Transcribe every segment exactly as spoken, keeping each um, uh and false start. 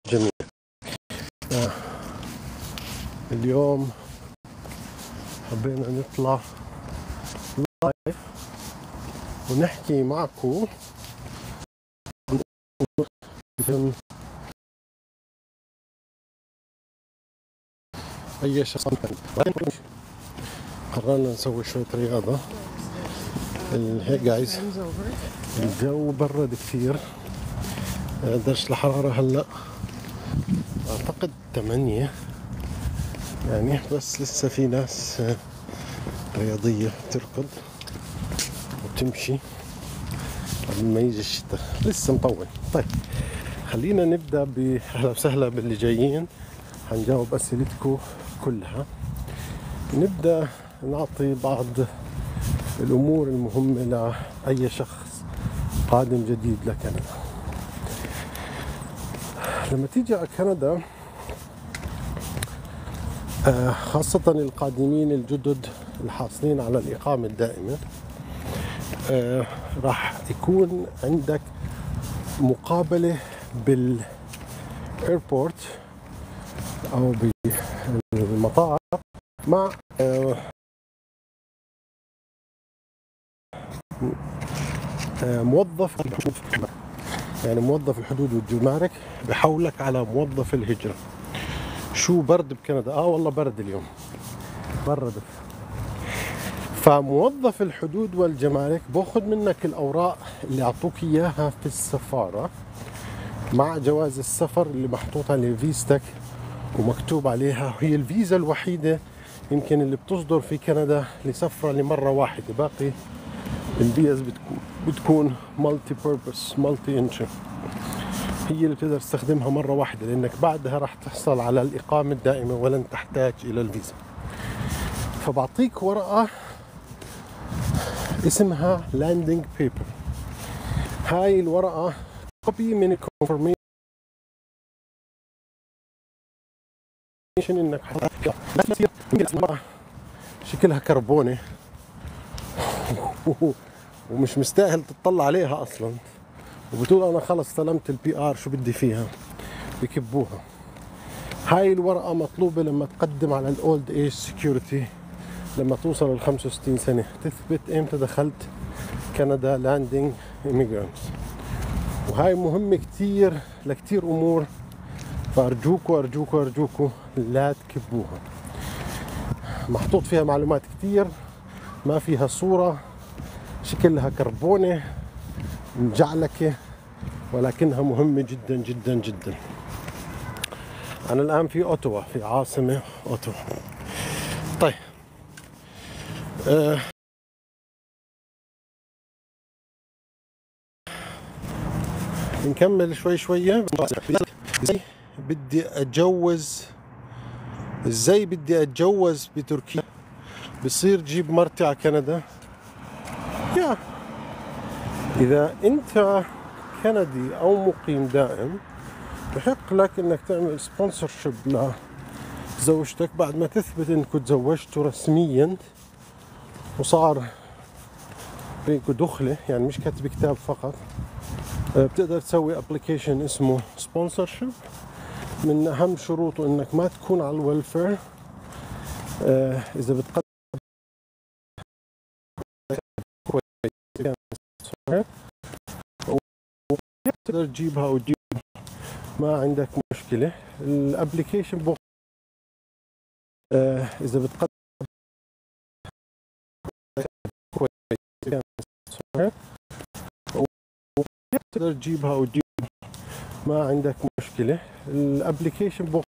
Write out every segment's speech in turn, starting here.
جميل. آه. اليوم حبينا نطلع لايف ونحكي معكم عن أي شخص. قررنا نسوي شوية رياضة. هيك جايز الجو برد كثير، درجة الحرارة هلا أعتقد ثمانية يعني، بس لسه في ناس رياضية تركض وتمشي قبل ما يجي الشتاء، لسه مطول. طيب خلينا نبدأ بأهلا وسهلا باللي جايين، حنجاوب أسئلتكم كلها. نبدأ نعطي بعض الأمور المهمة لأي شخص قادم جديد لكندا. لما تيجي على كندا خاصة القادمين الجدد الحاصلين على الإقامة الدائمة، راح يكون عندك مقابلة بالإيربورت أو بالمطار مع موظف يعني موظف الحدود والجمارك بحولك على موظف الهجرة. شو برد بكندا؟ اه والله برد اليوم، برد. فموظف الحدود والجمارك باخذ منك الأوراق اللي أعطوك إياها في السفارة مع جواز السفر اللي محطوط عليه فيزتك ومكتوب عليها. هي الفيزا الوحيدة يمكن اللي بتصدر في كندا لسفرة لمرة واحدة، باقي الفيز بتكون بتكون مالتي بيربس مالتي انتري، هي اللي بتقدر تستخدمها مرة واحدة، لأنك بعدها راح تحصل على الإقامة الدائمة ولن تحتاج إلى الفيزا. فبعطيك ورقة اسمها لاندنج بيبر. هاي الورقة كوبي من الكونفرميشن انك شكلها كربونة ومش مستاهل تطلع عليها اصلا، وبتقول انا خلص استلمت البي ار شو بدي فيها، بكبوها. هاي الورقة مطلوبة لما تقدم على الاولد ايج سكيورتي لما توصل ل خمسة وستين سنة، تثبت امتى دخلت كندا لاندنج ايميجرانتس. وهاي مهمة كتير لكتير امور، فارجوكوا ارجوكوا ارجوكوا لا تكبوها. محطوط فيها معلومات كتير، ما فيها صورة، شكلها كربونة مجعلكة، ولكنها مهمة جدا جدا جدا. أنا الآن في أوتوا، في عاصمة أوتوا. طيب أه نكمل شوي شوية. ازاي بدي أتجوز ازاي بدي أتجوز بتركيا؟ بصير جيب مرتي على كندا؟ يا إذا أنت كندي أو مقيم دائم بحق لك إنك تعمل سبونسرشيب لزوجتك بعد ما تثبت إنكم تزوجتوا رسميا وصار بينكم دخلة، يعني مش كاتب كتاب فقط. بتقدر تسوي ابلكيشن اسمه سبونسرشيب. من أهم شروطه إنك ما تكون على الويلفير. إذا بتقدم تقدر تجيبها وتجيب، ما عندك مشكلة. الابلكيشن بو آه إذا بتقدم تقدر تجيبها وتجيب، ما عندك مشكلة. الابلكيشن بو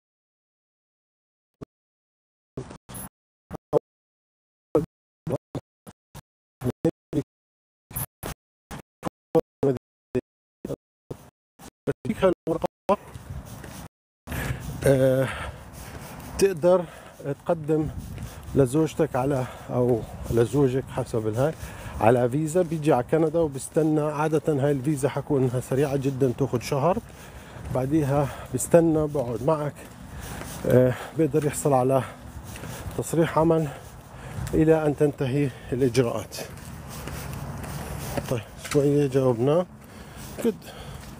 آه تقدر تقدم لزوجتك على او لزوجك حسب الهاي على فيزا، بيجي على كندا وبستنى. عادة هاي الفيزا حكون انها سريعة جدا، تاخذ شهر، بعديها بستنى بقعد معك، آه بيقدر يحصل على تصريح عمل الى ان تنتهي الاجراءات. طيب شوية جاوبنا. good.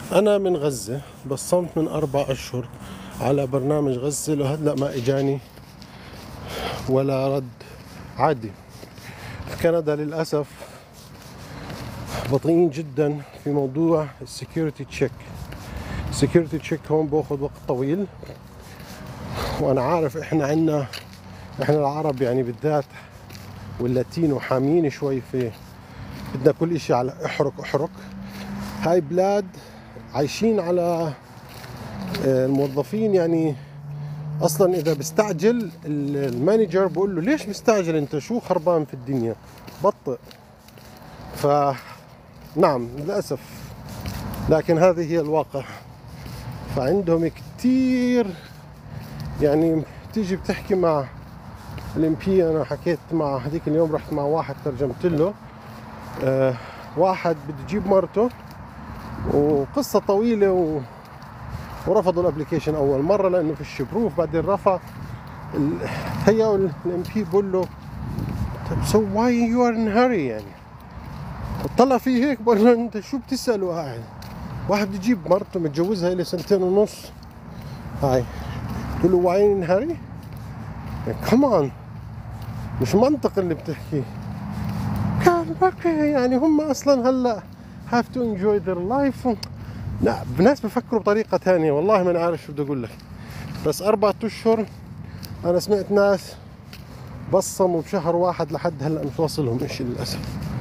أنا من غزة، بصمت من أربع أشهر على برنامج غزة، لهلا ما إجاني ولا رد. عادي. في كندا للأسف بطيئين جدا في موضوع السكيورتي تشيك. السكيورتي تشيك هون باخذ وقت طويل، وأنا عارف إحنا عنا إحنا العرب يعني بالذات واللاتينو حاميين شوي، في بدنا كل إشي على احرق احرق. هاي بلاد عايشين على الموظفين، يعني اصلا اذا بيستعجل المانجر بقول له ليش مستعجل انت، شو خربان في الدنيا، بطئ. ف نعم للاسف، لكن هذه هي الواقع. فعندهم كتير، يعني تيجي بتحكي مع الام بي. انا حكيت مع هذيك اليوم، رحت مع واحد ترجمت له، آه واحد بده يجيب مرته وقصة طويلة، و... ورفضوا الابلكيشن اول مرة لانه فيش بروف، بعدين رفع هي الام بي بقول له طيب سو واي يو ار ان هاري، يعني طلع فيه هيك بقول له انت شو بتسأله قاعد؟ واحد بده يجيب مرته متجوزها لي سنتين ونص، هاي قلت له واي ان هاري؟ كمان مش منطق اللي بتحكيه. كان اوكي، يعني هم اصلا هلا have to enjoy their life. لا، ناس بفكروا بطريقة ثانية، والله ما انا عارف شو بدي اقول لك. بس أربعة اشهر انا سمعت ناس بصموا بشهر واحد لحد هلا مش واصلهم اشي للاسف.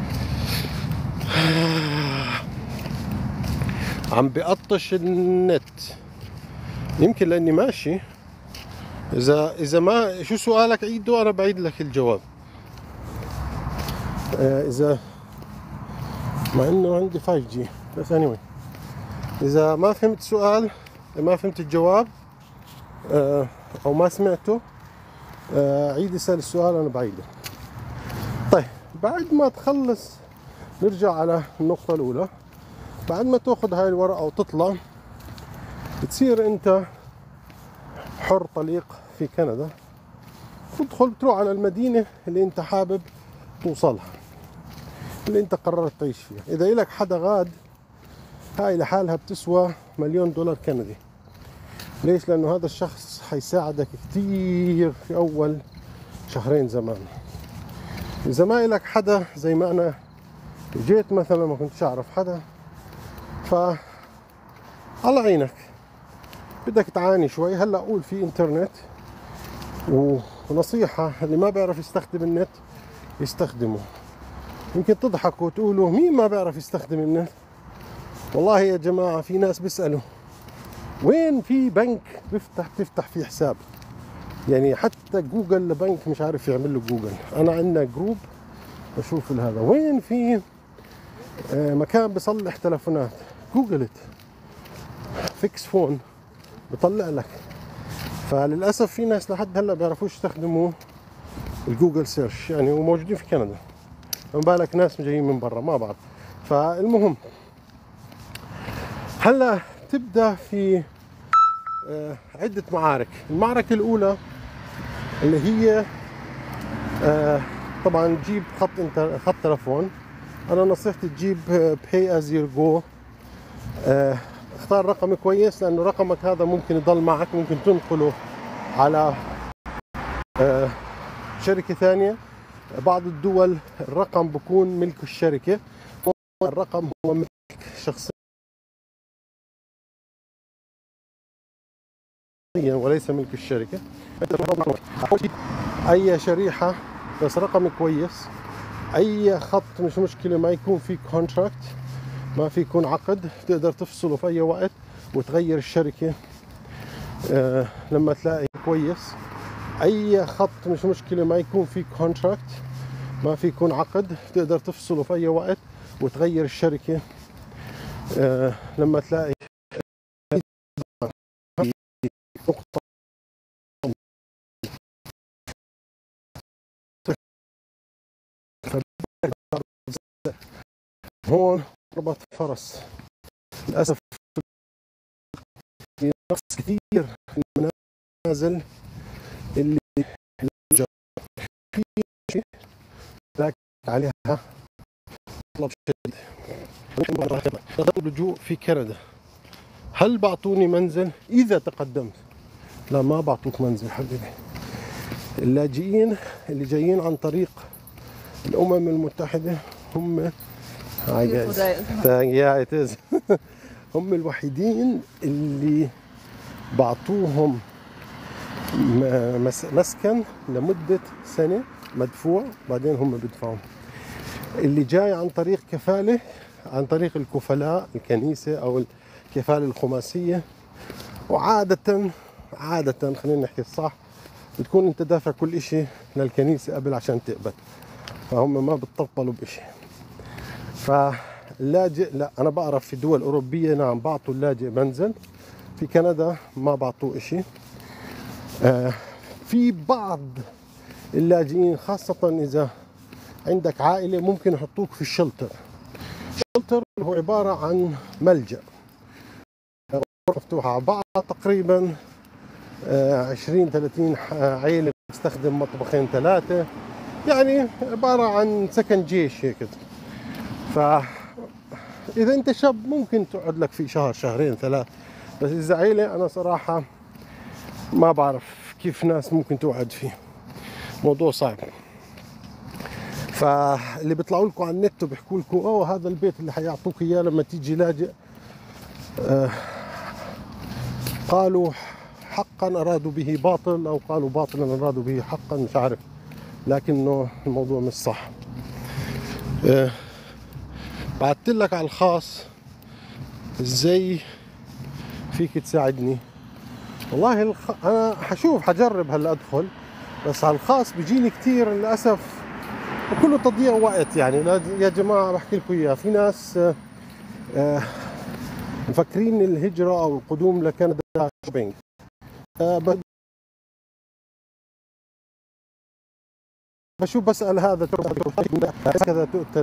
عم بقطش النت، يمكن لاني ماشي. اذا اذا ما شو سؤالك عيده، انا بعيد لك الجواب. آه اذا مع انه عندي فايف جي، بس anyway اذا ما فهمت سؤال، ما فهمت الجواب، آه او ما سمعته، آه عيد اسال السؤال انا بعيده. طيب بعد ما تخلص نرجع على النقطة الأولى. بعد ما تاخذ هاي الورقة وتطلع، بتصير أنت حر طليق في كندا، تدخل تروح على المدينة اللي أنت حابب توصلها، اللي أنت قررت تعيش فيها. إذا إلك حدا غاد، هاي لحالها بتسوى مليون دولار كندي. ليش؟ لأنه هذا الشخص حيساعدك كتير في أول شهرين زمان. إذا ما إلك حدا زي ما أنا جيت مثلا ما كنتش أعرف حدا، ف الله يعينك، بدك تعاني شوي. هلا اقول في انترنت، ونصيحة اللي ما بيعرف يستخدم النت يستخدمه. يمكن تضحكوا وتقولوا مين ما بيعرف يستخدم النت؟ والله يا جماعة في ناس بيسألوا وين في بنك بفتح تفتح فيه حساب، يعني حتى جوجل لبنك مش عارف يعمل له جوجل. انا عندنا جروب بشوف هذا، وين في مكان بصلح تلفونات، جوجلت فيكس فون بطلع لك. فللاسف في ناس لحد هلا بيعرفوش يستخدموا الجوجل سيرش، يعني وموجودين في كندا، فما بالك ناس جايين من برا ما بعرف. فالمهم هلا تبدا في عده معارك. المعركه الاولى اللي هي طبعا تجيب خط انت خط تلفون. انا نصيحتي تجيب باي از يور جو. اختار رقم كويس، لانه رقمك هذا ممكن يضل معك، ممكن تنقله على شركة ثانية. بعض الدول الرقم بكون ملك الشركة، الرقم هو ملك شخصيا وليس ملك الشركة. أي شريحة بس رقم كويس، أي خط مش مشكلة، ما يكون في كونتراكت، ما في يكون عقد، تقدر تفصله في أي وقت وتغير الشركة أه لما تلاقي كويس. أي خط مش مشكلة، ما يكون في كونتراكت، ما في يكون عقد، تقدر تفصله في أي وقت وتغير الشركة أه لما تلاقي نقطة هون ربط فرس. للأسف في نقص كثير في المنازل اللي في شيء لكن عليها طلب شديد. اللجوء في كندا هل بعطوني منزل إذا تقدمت؟ لا، ما بعطوك منزل حبيبي. اللاجئين اللي جايين عن طريق الأمم المتحدة هم هم الوحيدين اللي بعطوهم مسكن لمدة سنة مدفوع، بعدين هم بيدفعون. اللي جاي عن طريق كفالة، عن طريق الكفلاء الكنيسة أو الكفالة الخماسية، وعادة عادة خلينا نحكي الصح بتكون انت دافع كل اشي للكنيسة قبل عشان تقبل، فهم ما بتطبلوا بشي. فاللاجئ لا، انا بعرف في دول اوروبية نعم بعطوا اللاجئ منزل، في كندا ما بعطوه اشي. آه في بعض اللاجئين خاصة اذا عندك عائلة ممكن يحطوك في الشلتر. الشلتر هو عبارة عن ملجأ مفتوحة على بعض، تقريبا عشرين ثلاثين عائلة بتستخدم مطبخين ثلاثة، يعني عبارة عن سكن جيش هيك. فإذا أنت شاب ممكن تقعد لك في شهر شهرين ثلاث، بس إذا عائلة أنا صراحة ما بعرف كيف ناس ممكن تقعد فيه، موضوع صعب. فاللي بيطلعوا لكم على النت وبيحكوا لكم اوه هذا البيت اللي حيعطوك اياه لما تيجي لاجئ، آه قالوا حقا أرادوا به باطل أو قالوا باطلا أرادوا به حقا، مش عارف، لكنه الموضوع مش صح. أه بعثت لك على الخاص ازاي فيك تساعدني. والله الخ... أنا حشوف حجرب هلا أدخل، بس على الخاص بيجيني كثير للأسف، وكله تضييع وقت. يعني يا جماعة بحكي لكم إياه، في ناس أه أه مفكرين الهجرة أو القدوم لكندا شوبينج. أه بشوف بسأل هذا كذا تؤتى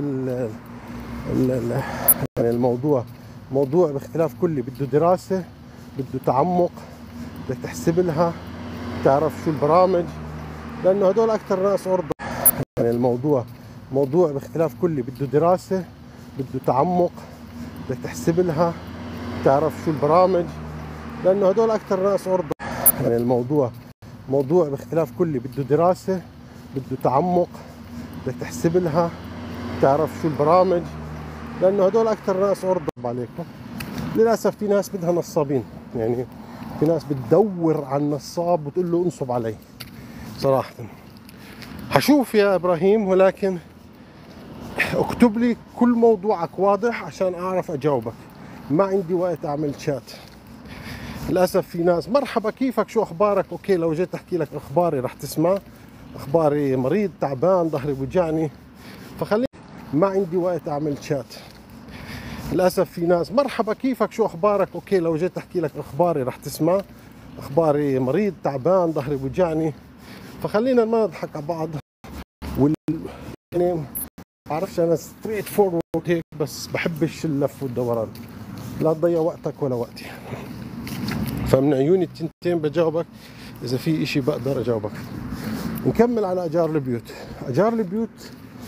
يعني الموضوع موضوع باختلاف كلي، بده دراسة، بده تعمق، بدك تحسب لها، تعرف شو البرامج، لأنه هدول أكثر ناس عرضة. يعني الموضوع موضوع باختلاف كلي، بده دراسة، بده تعمق، بدك تحسب لها، تعرف شو البرامج، لأنه هدول أكثر ناس عرضة. يعني الموضوع موضوع باختلاف كلي، بده دراسة، بده تعمق، بدك تحسب لها، تعرف شو البرامج، لأنه هدول أكثر ناس عرضة عليكم. للأسف في ناس بدها نصابين، يعني في ناس بتدور على النصاب وتقول له انصب علي. صراحة حشوف يا إبراهيم، ولكن اكتب لي كل موضوعك واضح عشان أعرف أجاوبك. ما عندي وقت أعمل شات. للأسف في ناس مرحبا كيفك شو أخبارك، أوكي لو جيت أحكي لك أخباري رح تسمع، أخباري مريض تعبان ظهري بوجعني، فخلي ما عندي وقت أعمل شات. للأسف في ناس مرحبا كيفك شو أخبارك، أوكي لو جيت أحكي لك أخباري رح تسمع، أخباري مريض تعبان ظهري بوجعني، فخلينا ما نضحك على بعض. وال يعني بعرفش أنا ستريت فورورد هيك، بس بحبش اللف والدوران، لا تضيع وقتك ولا وقتي. فمن عيوني التنتين بجاوبك، إذا في إشي بقدر أجاوبك. نكمل على أجار البيوت. أجار البيوت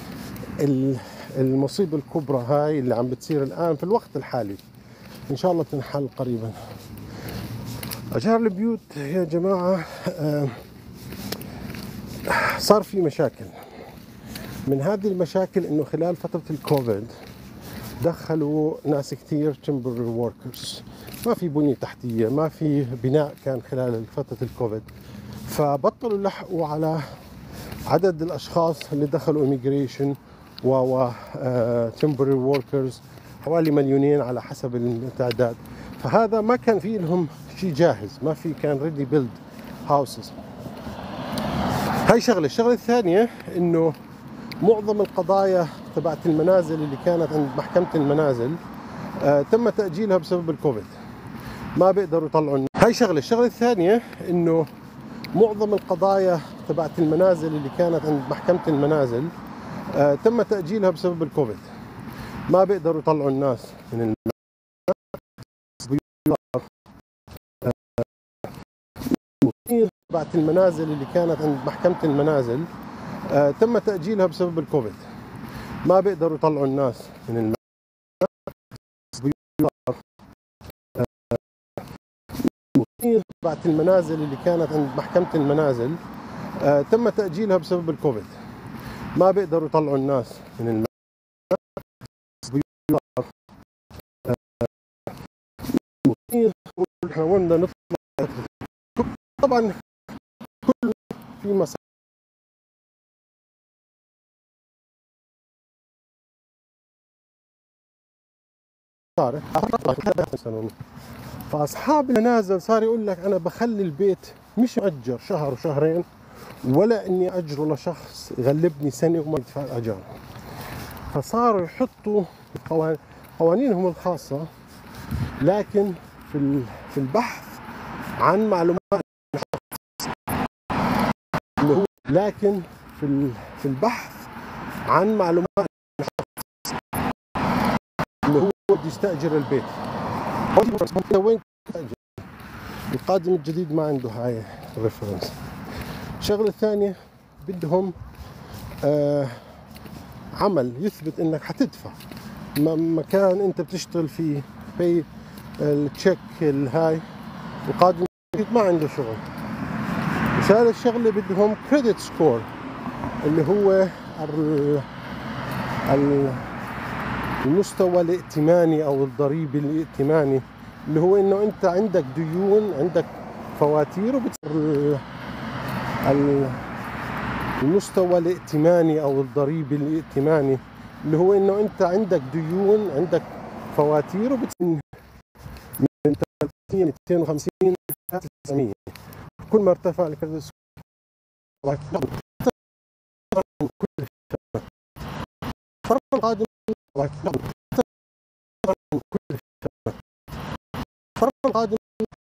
المصيبة الكبرى هاي اللي عم بتصير الآن في الوقت الحالي، إن شاء الله تنحل قريبا. أجار البيوت يا جماعة صار في مشاكل. من هذه المشاكل إنه خلال فترة الكوفيد دخلوا ناس كثير temporary workers، ما في بنية تحتية، ما في بناء كان خلال فترة الكوفيد، فبطلوا يلحقوا على عدد الأشخاص اللي دخلوا immigration و temporary workers، حوالي مليونين على حسب التعداد. فهذا ما كان في لهم شيء جاهز، ما في كان ready build houses. هاي شغلة. الشغلة الثانية إنه معظم القضايا تبعت المنازل اللي كانت عند محكمة المنازل آه تم تأجيلها بسبب الكوفيد، ما بيقدروا يطلعوا. هاي شغلة. الشغلة الثانية إنه معظم القضايا تبعت المنازل اللي كانت عند محكمة المنازل آه تم تأجيلها بسبب الكوفيد، ما بيقدروا يطلعوا الناس من المنازل. تبعت المنازل اللي كانت عند محكمة المنازل آه تم تأجيلها بسبب الكوفيد، ما بيقدروا يطلعوا الناس من المنازل. التصميم تبعت المنازل اللي كانت عند محكمة المنازل آه تم تأجيلها بسبب الكوفيد. ما بيقدروا يطلعوا الناس من المنازل. حاولنا نطلع طبعا كل في مسار فاصحاب المنازل صار يقول لك انا بخلي البيت مش مأجر شهر وشهرين ولا اني اجره لشخص يغلبني سنه وما يدفع الاجار. فصاروا يحطوا قوانينهم الخاصه، لكن في في البحث عن معلومات اللي هو لكن في في البحث عن معلومات اللي هو بده يستأجر البيت. وين تستأجر؟ القادم الجديد ما عنده هاي الريفرنس. الشغلة الثانية بدهم آه عمل يثبت انك حتدفع مكان انت بتشتغل فيه في التشيك الهاي. القادم الجديد ما عنده شغل. ثالث شغلة بدهم كريدت سكور اللي هو المستوى الائتماني او الضريبي الائتماني، اللي هو انه انت عندك ديون، عندك فواتير وبتصير المستوى الائتماني او الضريبي الائتماني، اللي هو انه انت عندك ديون، عندك فواتير وبتصير من ثلاثمية مئتين وخمسين تسعمية. كل ما ارتفع الكريدت سكور فرق القادم فرق القادم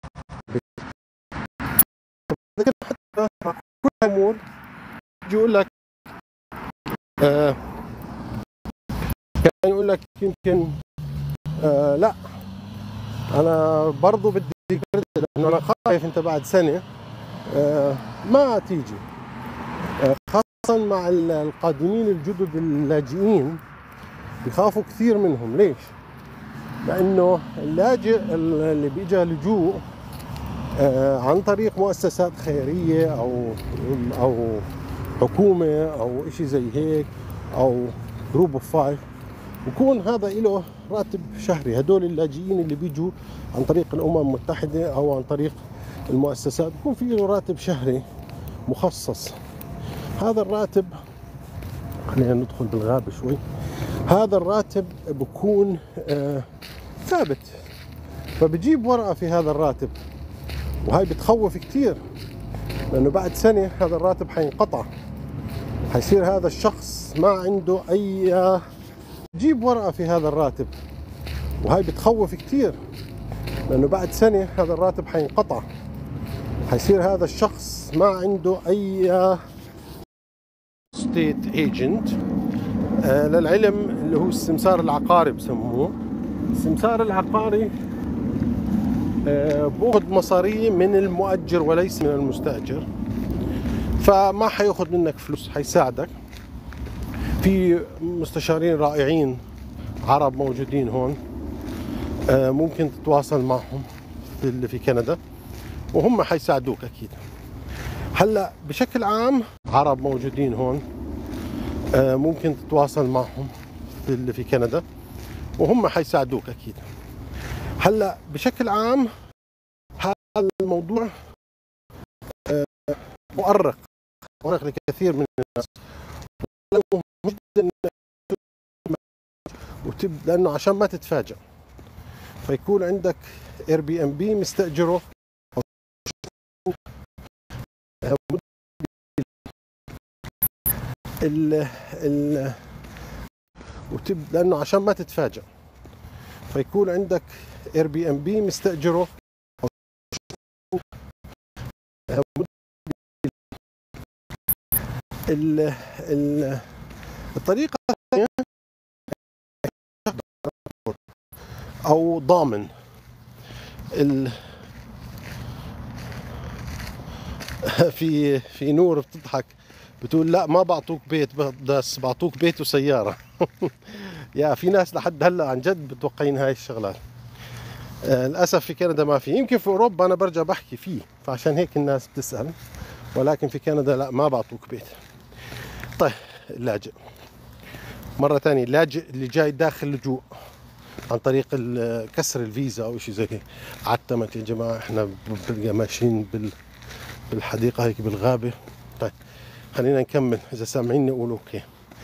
لكن حتى كل الامور يجي يقول لك آه كان يقول لك يمكن آه لا انا برضه بدي كريدت لانه انا خايف انت بعد سنه آه ما تيجي. آه خاصه مع القادمين الجدد اللاجئين بيخافوا كثير منهم. ليش؟ لانه اللاجئ اللي بيجي لجوء آه عن طريق مؤسسات خيريه او او حكومه او شيء زي هيك او جروب اوف فايف، بكون هذا له راتب شهري. هدول اللاجئين اللي بيجوا عن طريق الامم المتحده او عن طريق المؤسسات بكون في له راتب شهري مخصص. هذا الراتب، خلينا ندخل بالغابه شوي، هذا الراتب بكون آه ثابت. فبجيب ورقه في هذا الراتب، وهي بتخوف كثير لانه بعد سنه هذا الراتب حينقطع، حيصير هذا الشخص ما عنده اي. جيب ورقه في هذا الراتب، وهي بتخوف كثير لانه بعد سنه هذا الراتب حينقطع، حيصير هذا الشخص ما عنده اي ستيت ايجنت. آه للعلم اللي هو السمسار العقاري بسموه. السمسار العقاري آه بأخذ مصاريه من المؤجر وليس من المستأجر، فما حياخذ منك فلوس، حيساعدك. في مستشارين رائعين عرب موجودين هون، آه ممكن تتواصل معهم في اللي في كندا وهم حيساعدوك اكيد. هلا بشكل عام عرب موجودين هون، آه ممكن تتواصل معهم في اللي في كندا وهم حيساعدوك اكيد. هلا بشكل عام هذا الموضوع آه مؤرق مؤرق لكثير من الناس، لانه عشان ما تتفاجأ فيكون عندك اير بي ام بي مستاجره ال ال وتب لانه عشان ما تتفاجأ فيكون عندك اير بي ام بي مستاجره ال ال الطريقه الثانيه او ضامن. ال في في نور بتضحك بتقول لا ما بعطوك بيت بس بعطوك بيت وسياره. يا في ناس لحد هلا عن جد متوقعين هاي الشغلات. آه للاسف في كندا ما في، يمكن في اوروبا انا برجع بحكي فيه، فعشان هيك الناس بتسال، ولكن في كندا لا، ما بعطوك بيت. طيب اللاجئ مرة ثانية، اللاجئ اللي جاي داخل لجوء عن طريق كسر الفيزا او شيء زي هيك. عتمت يا جماعة، احنا ماشيين بالحديقة هيك بالغابة. طيب خلينا نكمل، اذا سامعيني قولوا اوكي.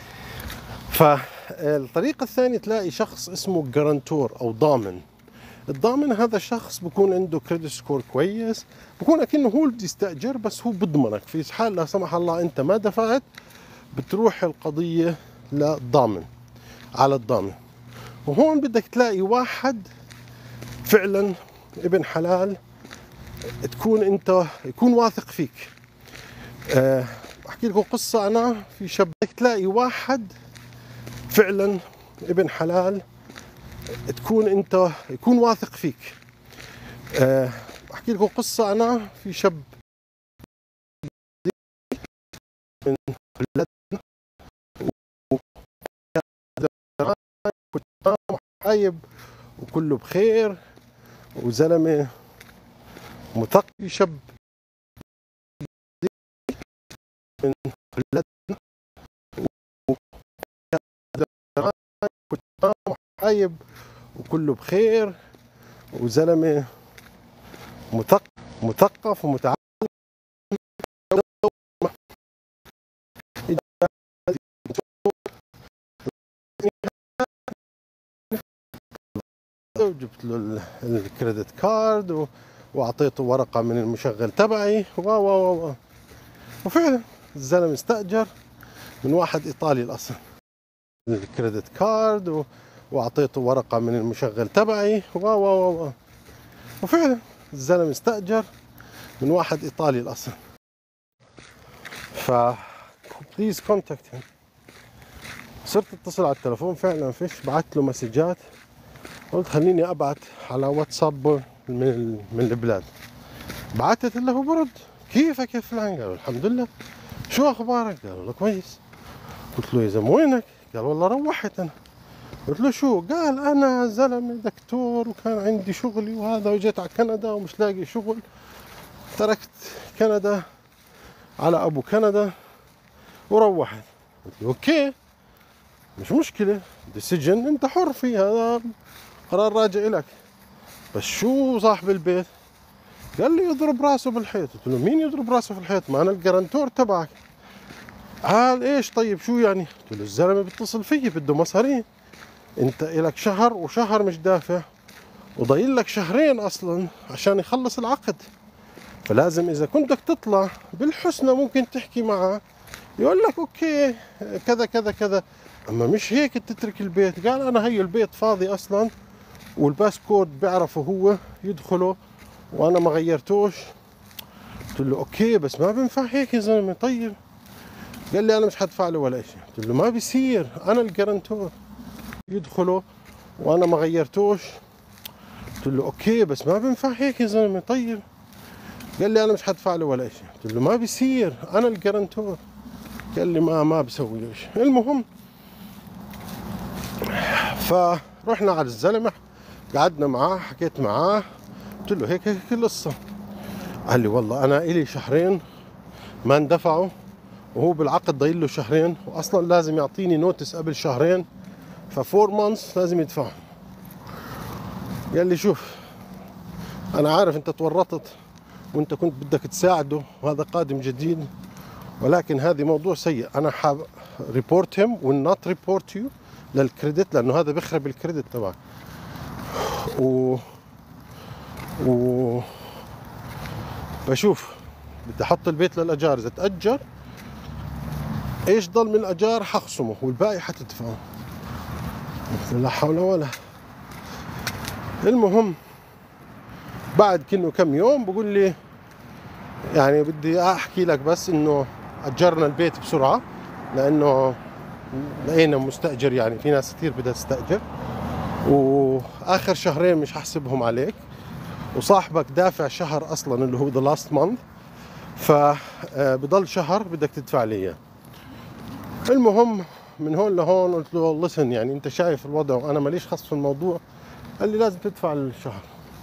فالطريقة الثانية تلاقي شخص اسمه جرانتور او ضامن. الضامن هذا الشخص بكون عنده كريدت سكور كويس، بكون اكنه هو اللي بيستاجر، بس هو بضمنك في حال لا سمح الله انت ما دفعت، بتروح القضية للضامن، على الضامن. وهون بدك تلاقي واحد فعلا ابن حلال، تكون انت يكون واثق فيك. أه احكي لكم قصة. انا في شاب، بدك تلاقي واحد فعلا ابن حلال، تكون انت يكون واثق فيك. أه احكي لكم قصة. انا في شاب من بلدنا كنت محايب وكله بخير وزلمة مثقف، شاب من بلدنا كنت محايب وكله بخير وزلمة مثقف مثقف ومتعلم. وجبت له الكريدت كارد واعطيته ورقه من المشغل تبعي و و و وفعلا الزلمه استاجر من واحد ايطالي الاصل الكريدت كارد واعطيته ورقه من المشغل تبعي و و و وفعلا الزلمه استاجر من واحد ايطالي الاصل. ف بليز كونتاكت هيم. صرت اتصل على التلفون، فعلا فيش، بعت له مسجات، قلت خليني ابعت على واتساب من من البلاد. بعثت له برد، كيفك يا فلان؟ قالوا الحمد لله. شو اخبارك؟ قالوا له كويس. قلت له يا زلمه وينك؟ قال والله روحت انا. قلت له شو؟ قال انا زلمه دكتور وكان عندي شغلي وهذا، وجيت على كندا ومش لاقي شغل، تركت كندا على ابو كندا وروحت. قلت له اوكي مش مشكله، السجن انت حر فيه، هذا قرار راجع لك، بس شو صاحب البيت؟ قال لي يضرب راسه بالحيط. قلت له مين يضرب راسه في الحيط؟ ما انا الجرانتور تبعك. قال ايش طيب شو يعني؟ قلت له الزلمه بيتصل فيي بده مصاري، انت الك شهر وشهر مش دافع، وضايل لك شهرين اصلا عشان يخلص العقد، فلازم اذا كنت بدك تطلع بالحسنى ممكن تحكي معه يقول لك اوكي كذا كذا كذا، اما مش هيك تترك البيت. قال انا هي البيت فاضي اصلا والباسكود بيعرفه هو يدخله وانا ما غيرتوش. قلت له اوكي بس ما بينفع هيك يا زلمه. طيب قال لي انا مش حدفع له ولا شيء. قلت له ما بيصير، انا الجرانتور يدخله وانا ما غيرتوش. قلت له اوكي بس ما بينفع هيك يا زلمه. طيب قال لي انا مش حدفع له ولا شيء. قلت له ما بيصير، انا الجرانتور. قال لي ما ما بسوي له شيء. المهم فرحنا على الزلمه، قعدنا معاه، حكيت معاه، قلت له هيك هيك القصه. قال لي والله انا الي شهرين ما اندفعوا، وهو بالعقد ضايل له شهرين، واصلا لازم يعطيني نوتس قبل شهرين، ففور مانثs لازم يدفعهم. قال لي شوف انا عارف انت تورطت وانت كنت بدك تساعده وهذا قادم جديد، ولكن هذه موضوع سيء، انا حاب ريبورت هيم ويل نوت ريبورت يو للكريدت، لانه هذا بيخرب الكريدت تبعك. و و بشوف بدي احط البيت للاجار، اذا تاجر ايش ضل من الاجار حخصمه والباقي حتدفعه. لا حول ولا. المهم بعد كنه كم يوم بقول لي يعني بدي احكي لك بس انه اجرنا البيت بسرعه لانه لقينا مستاجر، يعني في ناس كثير بدها تستاجر، واخر شهرين مش ححسبهم عليك، وصاحبك دافع شهر اصلا اللي هو ذا لاست مانث، فبضل شهر بدك تدفع لي اياه. المهم من هون لهون قلت له لسن يعني انت شايف الوضع وانا ماليش خص في الموضوع. قال لي لازم تدفع الشهر.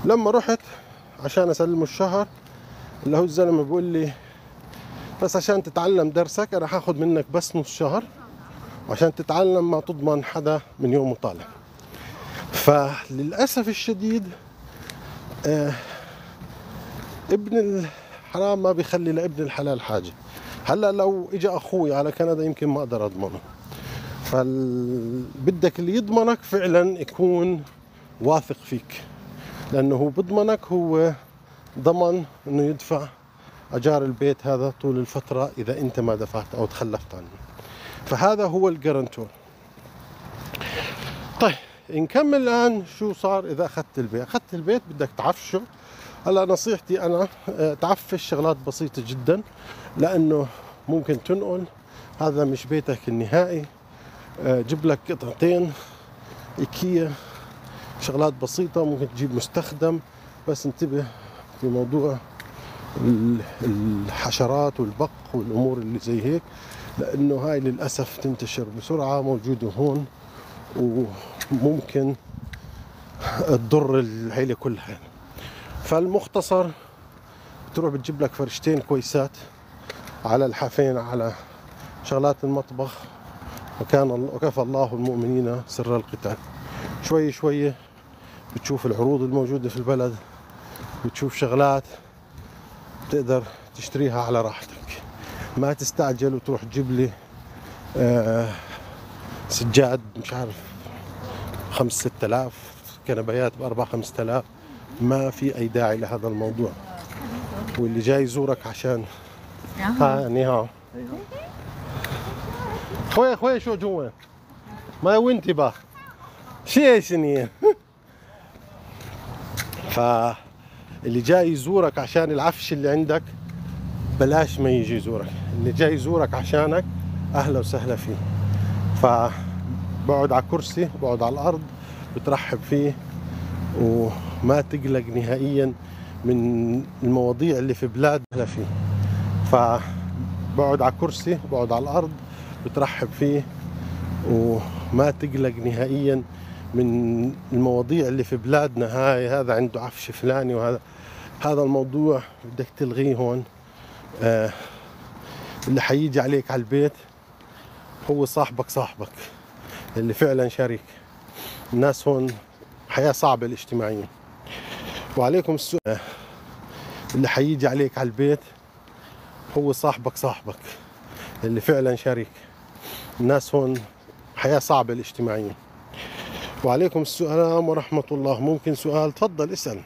لما رحت عشان اسلمه الشهر، اللي هو الزلمه بيقول لي بس عشان تتعلم درسك انا هاخد منك بس نص شهر، وعشان تتعلم ما تضمن حدا من يوم وطالع. فللاسف الشديد آه ابن الحرام ما بيخلي لابن الحلال حاجه. هلا لو اجى اخوي على كندا يمكن ما اقدر اضمنه. فبدك اللي يضمنك فعلا يكون واثق فيك، لانه هو بضمنك، هو ضمن انه يدفع اجار البيت هذا طول الفتره اذا انت ما دفعت او تخلفت عنه. فهذا هو الجرانتور. طيب نكمل الان شو صار اذا اخذت البيت. اخذت البيت بدك تعفشه. هلا نصيحتي انا تعفش شغلات بسيطه جدا، لانه ممكن تنقل، هذا مش بيتك النهائي. جيب لك قطعتين ايكيا، شغلات بسيطه، ممكن تجيب مستخدم، بس انتبه في موضوع الحشرات والبق والامور اللي زي هيك، لانه هاي للاسف تنتشر بسرعه، موجوده هون وممكن تضر العيله كلها. فالمختصر بتروح بتجيب لك فرشتين كويسات على الحافين على شغلات المطبخ، وكان وكفى الله المؤمنين سر القتال. شوي شوي بتشوف العروض الموجوده في البلد، بتشوف شغلات بتقدر تشتريها على راحتك. ما تستعجل وتروح تجيب لي آه سجاد مش عارف خمس ست آلاف، كنبيات بأربع خمسة آلاف. ما في أي داعي لهذا الموضوع. واللي جاي يزورك عشان ها نيها خويا خويا شو جوا ما وانتي با شي شنية. فاللي جاي يزورك عشان العفش اللي عندك بلاش ما يجي يزورك. اللي جاي يزورك عشانك أهلا وسهلا فيه. فبقعد على كرسي، بقعد على الأرض، بترحب فيه وما تقلق نهائيا من المواضيع اللي في بلاد فيه. فبقعد على كرسي، بقعد على الأرض، بترحب فيه وما تقلق نهائيا من المواضيع اللي في بلادنا. هاي هذا عنده عفش فلاني، وهذا هذا الموضوع بدك تلغيه هون. آه اللي حيجي عليك على البيت هو صاحبك صاحبك اللي فعلا شريك. الناس هون حياة صعبة الاجتماعية. وعليكم السؤال، اللي حيجي عليك على البيت هو صاحبك صاحبك اللي فعلا شريك. الناس هون حياة صعبة الاجتماعية. وعليكم السلام ورحمة الله. ممكن سؤال؟ تفضل اسأل.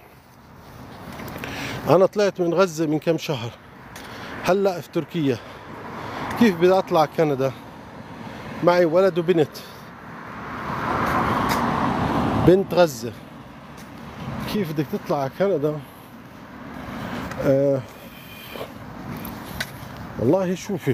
أنا طلعت من غزة من كم شهر، هلأ في تركيا. كيف بدي أطلع كندا؟ معي ولد وبنت. بنت غزة. كيف بدك تطلع على كندا؟ آه والله شوفي،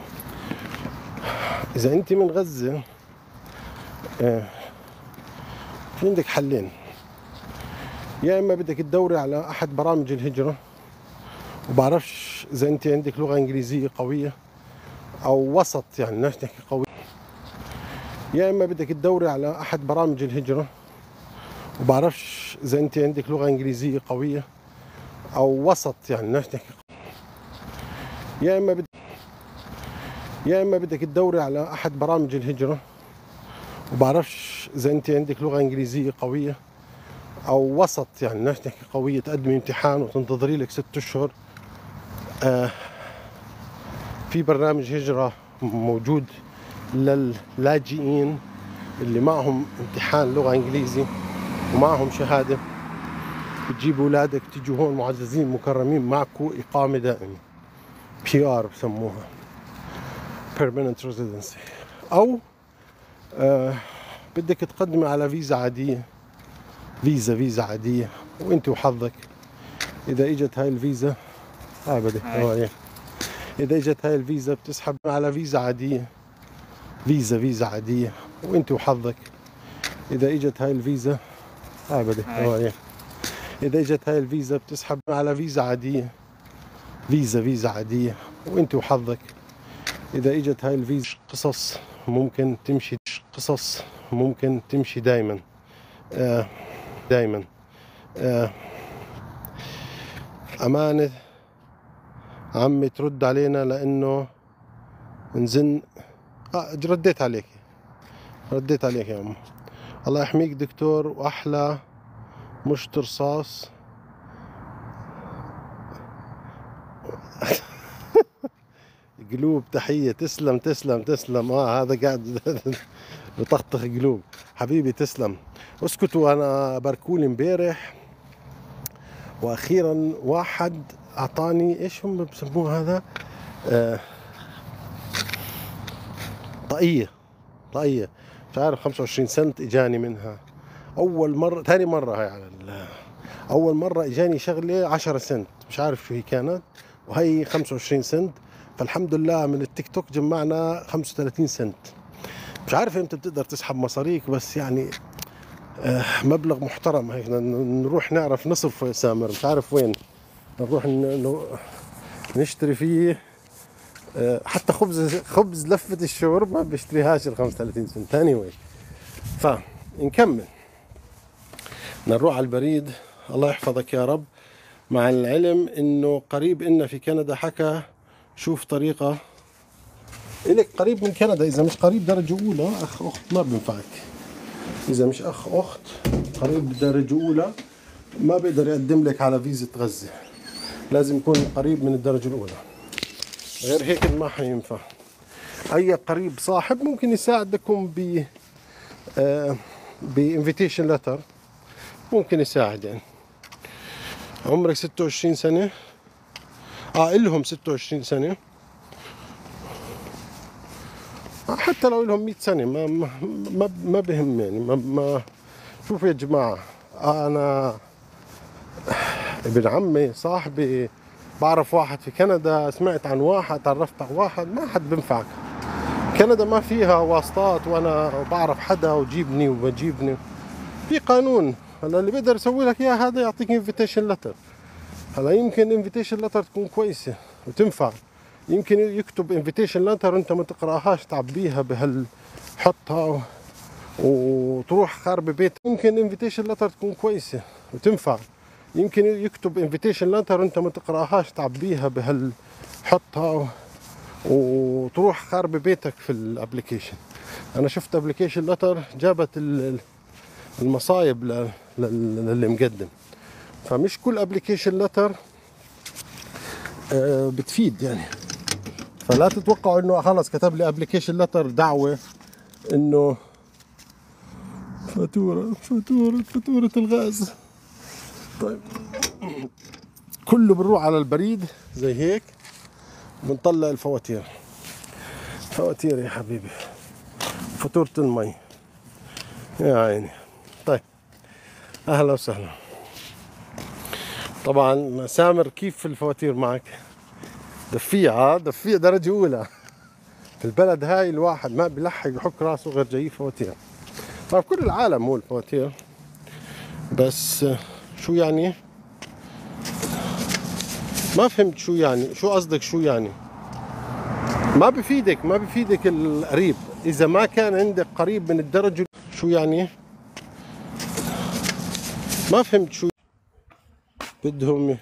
إذا أنت من غزة آه في عندك حلين. يا إما بدك تدوري على أحد برامج الهجرة، وبعرفش إذا أنت عندك لغة إنجليزية قوية أو وسط، يعني بدناش نحكي قوي. يا إما بدك تدوري على أحد برامج الهجرة، وبعرفش إذا أنت عندك لغة إنجليزية قوية أو وسط، يعني بدناش نحكي قوي. يا إما بدك يا إما بدك تدوري على أحد برامج الهجرة، وبعرفش إذا أنت عندك لغة إنجليزية قوية أو وسط، يعني بدناش نحكي قوية، تقدمي امتحان وتنتظري لك ست أشهر. آه في برنامج هجرة موجود للاجئين اللي معهم امتحان لغة إنجليزي ومعهم شهادة. بتجيبوا أولادك تيجوا هون معززين مكرمين، معكم إقامة دائمة، بي آر بسموها permanent residency. أو آه بدك تقدمي على فيزا عادية، فيزا فيزا عادية، وأنت وحظك. إذا إجت هاي الفيزا هاي بدك هاي. إذا إجت هاي الفيزا بتسحب على فيزا عادية، فيزا فيزا عادية، وأنت وحظك. إذا إجت هاي الفيزا هاي بدك هاي. إذا إجت هاي الفيزا بتسحب على فيزا عادية، فيزا فيزا عادية، وأنت وحظك. إذا إجت هاي الفيزا قصص ممكن تمشي، قصص ممكن تمشي دايما. آه دايما. آه أمانة عمي ترد علينا لأنه نزن. آه رديت عليك، رديت عليك يا أم. الله يحميك دكتور، وأحلى مشط رصاص. قلوب تحية، تسلم تسلم تسلم. اه هذا قاعد بطخطخ قلوب. حبيبي تسلم. اسكتوا، انا باركولي امبارح واخيرا واحد اعطاني، ايش هم بسموه هذا، آه طاقية، طاقية مش عارف خمسة وعشرين سنت اجاني منها. اول مرة، ثاني مرة هاي على ال- اول مرة اجاني شغلة عشرة سنت، مش عارف شو هي كانت، وهي خمسة وعشرين سنت. فالحمد لله من التيك توك جمعنا خمسة وثلاثين سنت. مش عارف امتى بتقدر تسحب مصاريك، بس يعني آه مبلغ محترم هيك. نروح نعرف نصرفه يا سامر، مش عارف وين نروح نشتري فيه. آه حتى خبز خبز لفة الشاورما ما بشتريهاش ال خمسة وثلاثين سنت. ثاني وين، فنكمل نروح على البريد. الله يحفظك يا رب. مع العلم انه قريب إلنا في كندا حكى شوف طريقة إلك قريب من كندا. إذا مش قريب درجة أولى، أخ أخت ما بينفعك. إذا مش أخ أخت قريب درجة أولى ما بيقدر يقدم لك على فيزا غزة، لازم يكون قريب من الدرجة الأولى، غير هيك ما حينفع. أي قريب صاحب ممكن يساعدكم ب آه بإنفيتيشن لتر، ممكن يساعد. يعني عمرك ستة وعشرين سنة، آه إلهم ستة وعشرين سنة، حتى لو لهم مئة سنة ما ما ما, ما بهم يعني. ما, ما شوفوا يا جماعة، أنا ابن عمي صاحبي، بعرف واحد في كندا، سمعت عن واحد، تعرفت على واحد، ما حد بنفعك. كندا ما فيها واسطات، وأنا بعرف حدا وجيبني وبجيبني، في قانون. هلا اللي بيقدر يسوي لك إياه هذا يعطيك انفيتيشن لتر. هلا يمكن انفيتيشن لتر تكون كويسة وتنفع، يمكن يكتب انفيتيشن لتر وانت ما تقراهاش، تعبيها بهال حطها وتروح خارب بيت. يمكن انفيتيشن لتر تكون كويسة وتنفع، يمكن يكتب انفيتيشن لتر وانت ما تقراهاش، تعبيها بهال حطها وتروح خارب بيتك في الابلكيشن. انا شفت ابلكيشن لتر جابت المصايب للي مقدم. فمش كل ابلكيشن لتر بتفيد يعني. فلا تتوقعوا انه خلص كتب لي ابلكيشن لتر دعوه انه فاتوره فاتوره فاتوره الغاز. طيب كله بنروح على البريد زي هيك، بنطلع الفواتير. فواتير يا حبيبي، فاتورة المي يا عيني. طيب اهلا وسهلا. طبعا سامر كيف الفواتير معك؟ دفيع، ها دفيع درجة أولى. في البلد هاي الواحد ما بيلحق يحك راسه غير جاي فواتير. طبعا كل العالم هو الفواتير، بس شو يعني؟ ما فهمت شو يعني، شو قصدك شو يعني؟ ما بفيدك، ما بفيدك القريب إذا ما كان عندك قريب من الدرجة. شو يعني؟ ما فهمت شو بدهم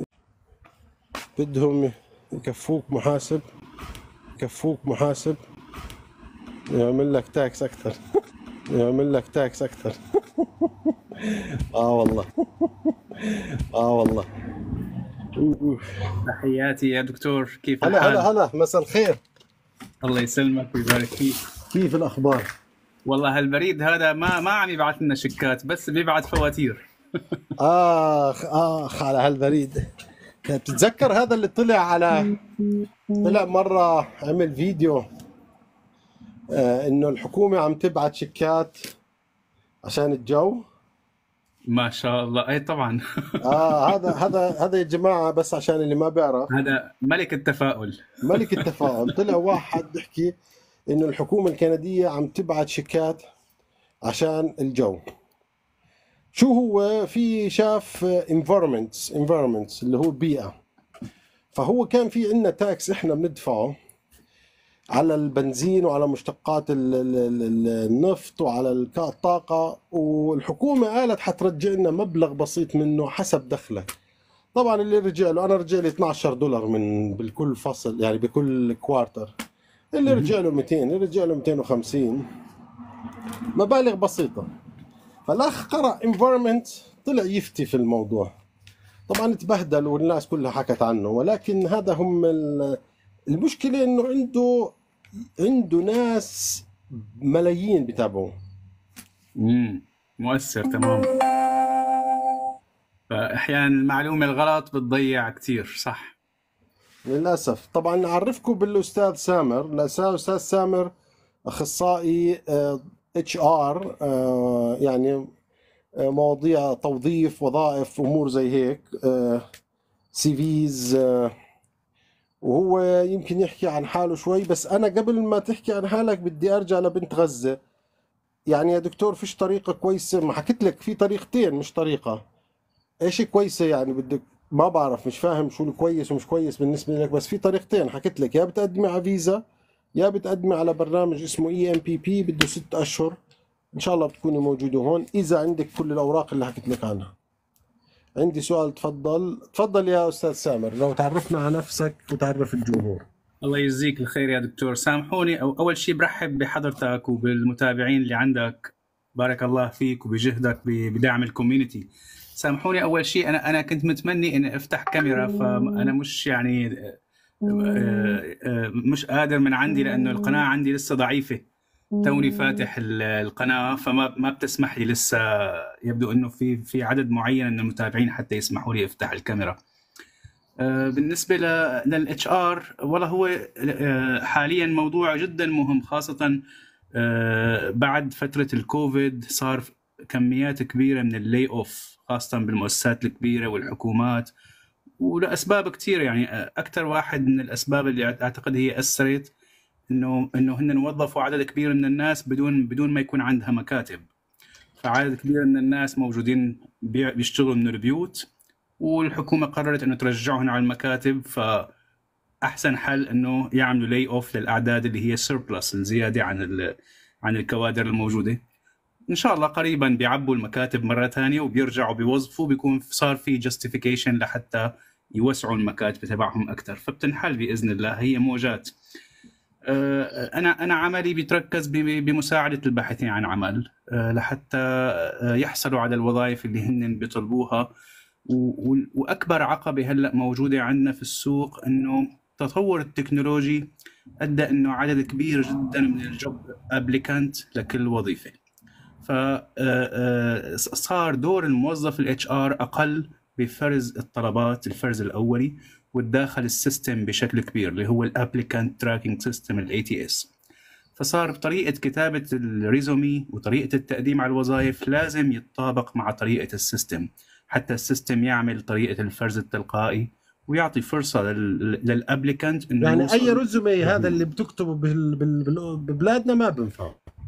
بدهم يكفوك محاسب، يكفوك محاسب يعمل لك تاكس أكثر. يعمل لك تاكس أكثر. آه والله. آه والله. تحياتي يا دكتور، كيف هلا الحال؟ هلا هلا، مساء الخير. الله يسلمك ويبارك فيك. كيف الأخبار؟ والله هالبريد هذا ما ما عم يبعث لنا شيكات، بس بيبعث فواتير. آخ آخ على هالبريد. بتتذكر هذا اللي طلع على طلع مرة عمل فيديو آه إنه الحكومة عم تبعت شيكات عشان الجو. ما شاء الله، اي طبعا. آه هذا هذا هذا يا جماعة، بس عشان اللي ما بيعرف، هذا ملك التفاؤل. ملك التفاؤل. طلع واحد بيحكي إنه الحكومة الكندية عم تبعت شيكات عشان الجو. شو هو؟ في شاف environments environments اللي هو بيئة. فهو كان في عندنا تاكس احنا بندفعه على البنزين وعلى مشتقات ال- ال- ال- النفط وعلى الك- الطاقة، والحكومة قالت حترجع لنا مبلغ بسيط منه حسب دخلك. طبعا اللي رجاله، انا رجالي اثني عشر دولار من بكل فصل، يعني بكل كوارتر. اللي مهم. رجاله مئتين، اللي رجاله مئتين وخمسين، مبالغ بسيطة. فالاخ قرأ environment، طلع يفتي في الموضوع. طبعا تبهدل والناس كلها حكت عنه، ولكن هذا هم ال- المشكلة انه عنده عنده ناس ملايين بتابعوه. مم. مؤثر تمام. فأحيانا المعلومة الغلط بتضيع كتير، صح. للأسف. طبعا أعرفكم بالأستاذ سامر. الأستاذ سامر أخصائي اتش ار، يعني آه، مواضيع توظيف، وظائف، أمور زي هيك، سي فيز. وهو يمكن يحكي عن حاله شوي. بس أنا قبل ما تحكي عن حالك بدي أرجع لبنت غزة. يعني يا دكتور، فيش طريقة كويسة؟ ما حكيت لك في طريقتين مش طريقة. ايش كويسة يعني؟ بدك، ما بعرف، مش فاهم شو الكويس ومش كويس بالنسبة لك. بس في طريقتين حكيت لك، يا بتقدمي على فيزا، يا بتقدمي على برنامج اسمه اي ام بي بي، بده ست اشهر. ان شاء الله بتكوني موجودة هون اذا عندك كل الاوراق اللي حكيت لك عنها. عندي سؤال، تفضل تفضل يا استاذ سامر، لو تعرفنا على نفسك وتعرف الجمهور. الله يجزيك الخير يا دكتور. سامحوني، أو أول شيء برحب بحضرتك وبالمتابعين اللي عندك، بارك الله فيك وبجهدك ب- بدعم الكوميونتي. سامحوني، أول شيء أنا أنا كنت متمني إني أفتح كاميرا، فأنا مش يعني آه، آه، آه، مش قادر من عندي، لأنه القناة عندي لسه ضعيفة. توني فاتح ال- القناة، فما ما بتسمح لي لسه. يبدو إنه في في عدد معين من المتابعين حتى يسمحوا لي أفتح الكاميرا. آه، بالنسبة للاتش ار، والله هو آه، حاليا موضوع جدا مهم، خاصة آه، بعد فترة الكوفيد صار كميات كبيرة من اللي اوف، خاصة بالمؤسسات الكبيرة والحكومات، ولأسباب كثيرة. يعني آه، أكثر واحد من الأسباب اللي أعتقد هي أثرت إنه إنه هن وظفوا عدد كبير من الناس بدون بدون ما يكون عندها مكاتب. فعدد كبير من الناس موجودين بي- بيشتغلوا من البيوت، والحكومة قررت انه ترجعهم على المكاتب. فاحسن حل انه يعملوا لي اوف للاعداد اللي هي سيربلس، الزيادة عن ال- عن الكوادر الموجودة. ان شاء الله قريبا بيعبوا المكاتب مرة ثانية وبيرجعوا بيوظفوا، بيكون صار في جاستيفيكيشن لحتى يوسعوا المكاتب تبعهم اكثر، فبتنحل باذن الله. هي موجات. آه، انا انا عملي بيتركز ب- بمساعده الباحثين عن عمل، آه، لحتى آه، يحصلوا على الوظائف اللي هن بيطلبوها. و- و- واكبر عقبه هلا موجوده عندنا في السوق انه التطور التكنولوجي ادى انه عدد كبير جدا من الجوب ابليكانت لكل وظيفه. فصار دور الموظف الاتش ار اقل بفرز الطلبات، الفرز الاولي، وتداخل السيستم بشكل كبير اللي هو الابليكانت تراكنج سيستم، الاي تي اس. فصار بطريقه كتابه الريزومي وطريقه التقديم على الوظائف لازم يتطابق مع طريقه السيستم، حتى السيستم يعمل طريقه الفرز التلقائي ويعطي فرصه للابليكانت انه يعني اي يوصل. رزمي هذا اللي بتكتبه بال... بال... بال... ببلادنا ما بنفع.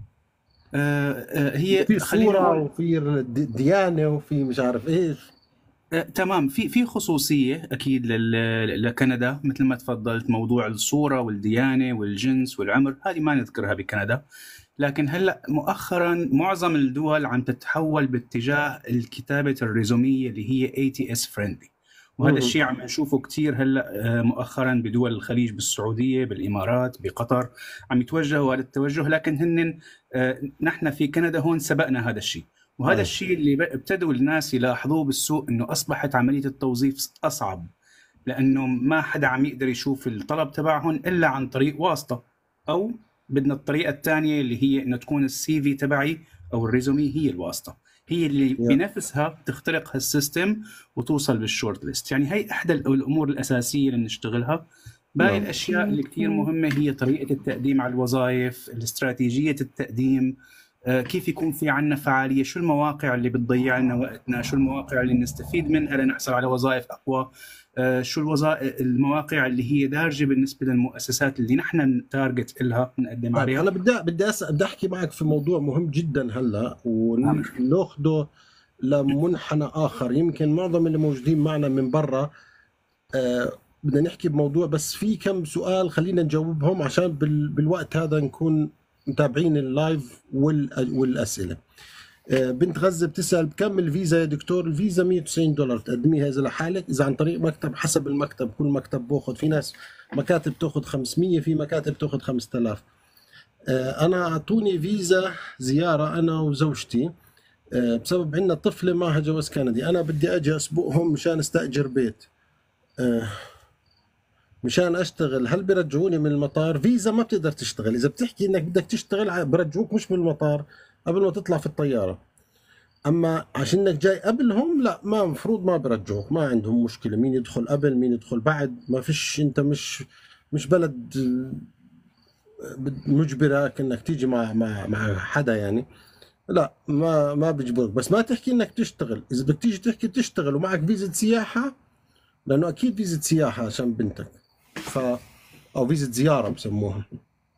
آه، آه، هي في خليني صورة اقول وفي د- ديانة وفي مش عارف ايش. آه، تمام. في في خصوصيه اكيد لل- لكندا، مثل ما تفضلت، موضوع الصوره والديانه والجنس والعمر، هذه ما نذكرها بكندا. لكن هلا مؤخرا معظم الدول عم تتحول باتجاه الكتابه الريزوميه اللي هي اي تي اس فريندلي، وهذا مهم. الشيء عم نشوفه كثير هلا آه، مؤخرا بدول الخليج، بالسعوديه، بالامارات، بقطر، عم يتوجهوا هذا التوجه. لكن هن آه، نحن في كندا هون سبقنا هذا الشيء، وهذا أي. الشيء اللي ب- ابتدوا الناس يلاحظوه بالسوق، انه اصبحت عمليه التوظيف اصعب، لانه ما حدا عم يقدر يشوف الطلب تبعهم الا عن طريق واسطه، او بدنا الطريقه الثانيه اللي هي انه تكون السي في تبعي او الريزومي هي الواسطه، هي اللي يا. بنفسها تخترقها السيستم وتوصل بالشورت ليست. يعني هي احدى الامور الاساسيه اللي بنشتغلها. باقي نعم. الاشياء اللي كثير مهمه هي طريقه التقديم على الوظائف، الاستراتيجيه التقديم، آه، كيف يكون في عنا فعاليه، شو المواقع اللي بتضيع لنا وقتنا، شو المواقع اللي نستفيد منها لنحصل على وظائف اقوى، آه، شو الوظائف المواقع اللي هي دارجه بالنسبه للمؤسسات اللي نحن تارجت لها نقدم طيب عليها. انا بدي بدي أس... بدي احكي معك في موضوع مهم جدا هلا، عامر. وناخده لمنحنى اخر. يمكن معظم اللي موجودين معنا من برا. آه بدنا نحكي بموضوع، بس في كم سؤال خلينا نجاوبهم عشان بال... بالوقت هذا نكون متابعين اللايف وال... والاسئله. آه، بنت غزة بتسأل بكم الفيزا يا دكتور؟ الفيزا مية وتسعين دولار تقدميها إذا لحالك، إذا عن طريق مكتب حسب المكتب، كل مكتب بأخذ، في ناس مكاتب تأخذ خمسمية، في مكاتب تأخذ خمسة آلاف. آه، أنا أعطوني فيزا زيارة أنا وزوجتي، آه، بسبب عندنا طفلة معها جواز كندي، أنا بدي أجي أسبقهم مشان أستأجر بيت، آه، مشان اشتغل. هل بيرجعوني من المطار؟ فيزا ما بتقدر تشتغل، اذا بتحكي انك بدك تشتغل ع- برجعوك مش من المطار، قبل ما تطلع في الطياره. اما عشان انك جاي قبلهم لا، ما مفروض ما برجعوك، ما عندهم مشكله مين يدخل قبل مين يدخل بعد، ما فيش، انت مش مش بلد آه، بد- مجبرك انك تيجي مع مع مع حدا يعني. لا، ما ما بيجبرك، بس ما تحكي انك تشتغل. اذا بدك تيجي تحكي تشتغل ومعك فيزا سياحه، لانه اكيد فيزا سياحه عشان بنتك، ف او فيزا زياره بسموها.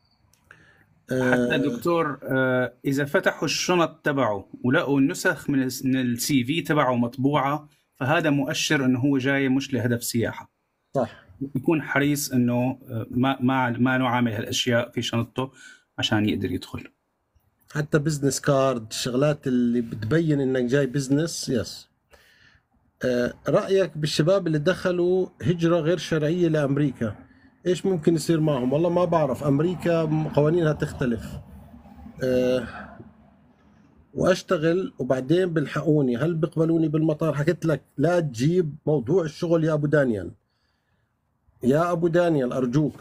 حتى آه، دكتور آه، اذا فتحوا الشنط تبعه ولقوا النسخ من الس- من السي في تبعه مطبوعه، فهذا مؤشر انه هو جاي مش لهدف سياحه. صح. يكون حريص انه آه، ما ما ما نعامل هالاشياء في شنطته عشان يقدر يدخل. حتى بزنس كارد، الشغلات اللي بتبين انك جاي بزنس، يس. آه، رأيك بالشباب اللي دخلوا هجرة غير شرعية لأمريكا، ايش ممكن يصير معهم؟ والله ما بعرف، أمريكا قوانينها تختلف. آه، واشتغل وبعدين بيلحقوني، هل بيقبلوني بالمطار؟ حكيت لك لا تجيب موضوع الشغل يا ابو دانيال، يا ابو دانيال ارجوك.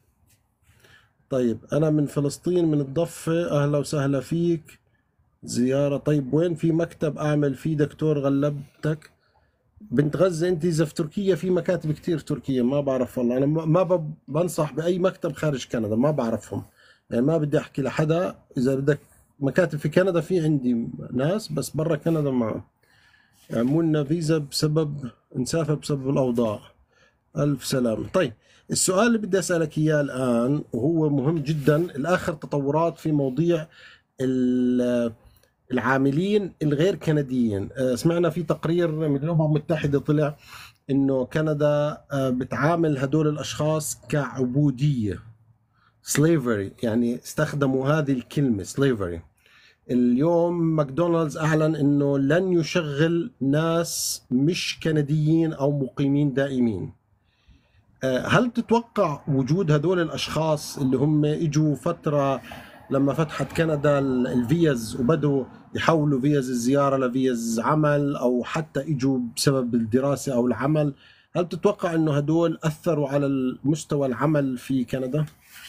طيب انا من فلسطين من الضفة، اهلا وسهلا فيك، زيارة. طيب وين في مكتب اعمل فيه دكتور؟ غلبتك بنت غزة. انت اذا في تركيا في مكاتب كتير في تركيا، ما بعرف والله، انا ما ما ب- بنصح باي مكتب خارج كندا، ما بعرفهم يعني، ما بدي احكي لحدا. اذا بدك مكاتب في كندا في عندي ناس، بس برا كندا ما عملنا فيزا بسبب نسافر بسبب الاوضاع. الف سلامة. طيب السؤال اللي بدي اسالك اياه الان وهو مهم جدا، الاخر تطورات في مواضيع ال- العاملين الغير كنديين. آه، سمعنا في تقرير من الامم المتحده طلع انه كندا آه، بتعامل هدول الاشخاص كعبوديه، slavery، يعني استخدموا هذه الكلمه slavery. اليوم ماكدونالدز اعلن انه لن يشغل ناس مش كنديين او مقيمين دائمين. آه، هل تتوقع وجود هدول الاشخاص اللي هم اجوا فتره لما فتحت كندا ال- الفيز وبدوا يحولوا فيز الزياره لفيز عمل، او حتى اجوا بسبب الدراسه او العمل، هل تتوقع انه هدول اثروا على المستوى العمل في كندا؟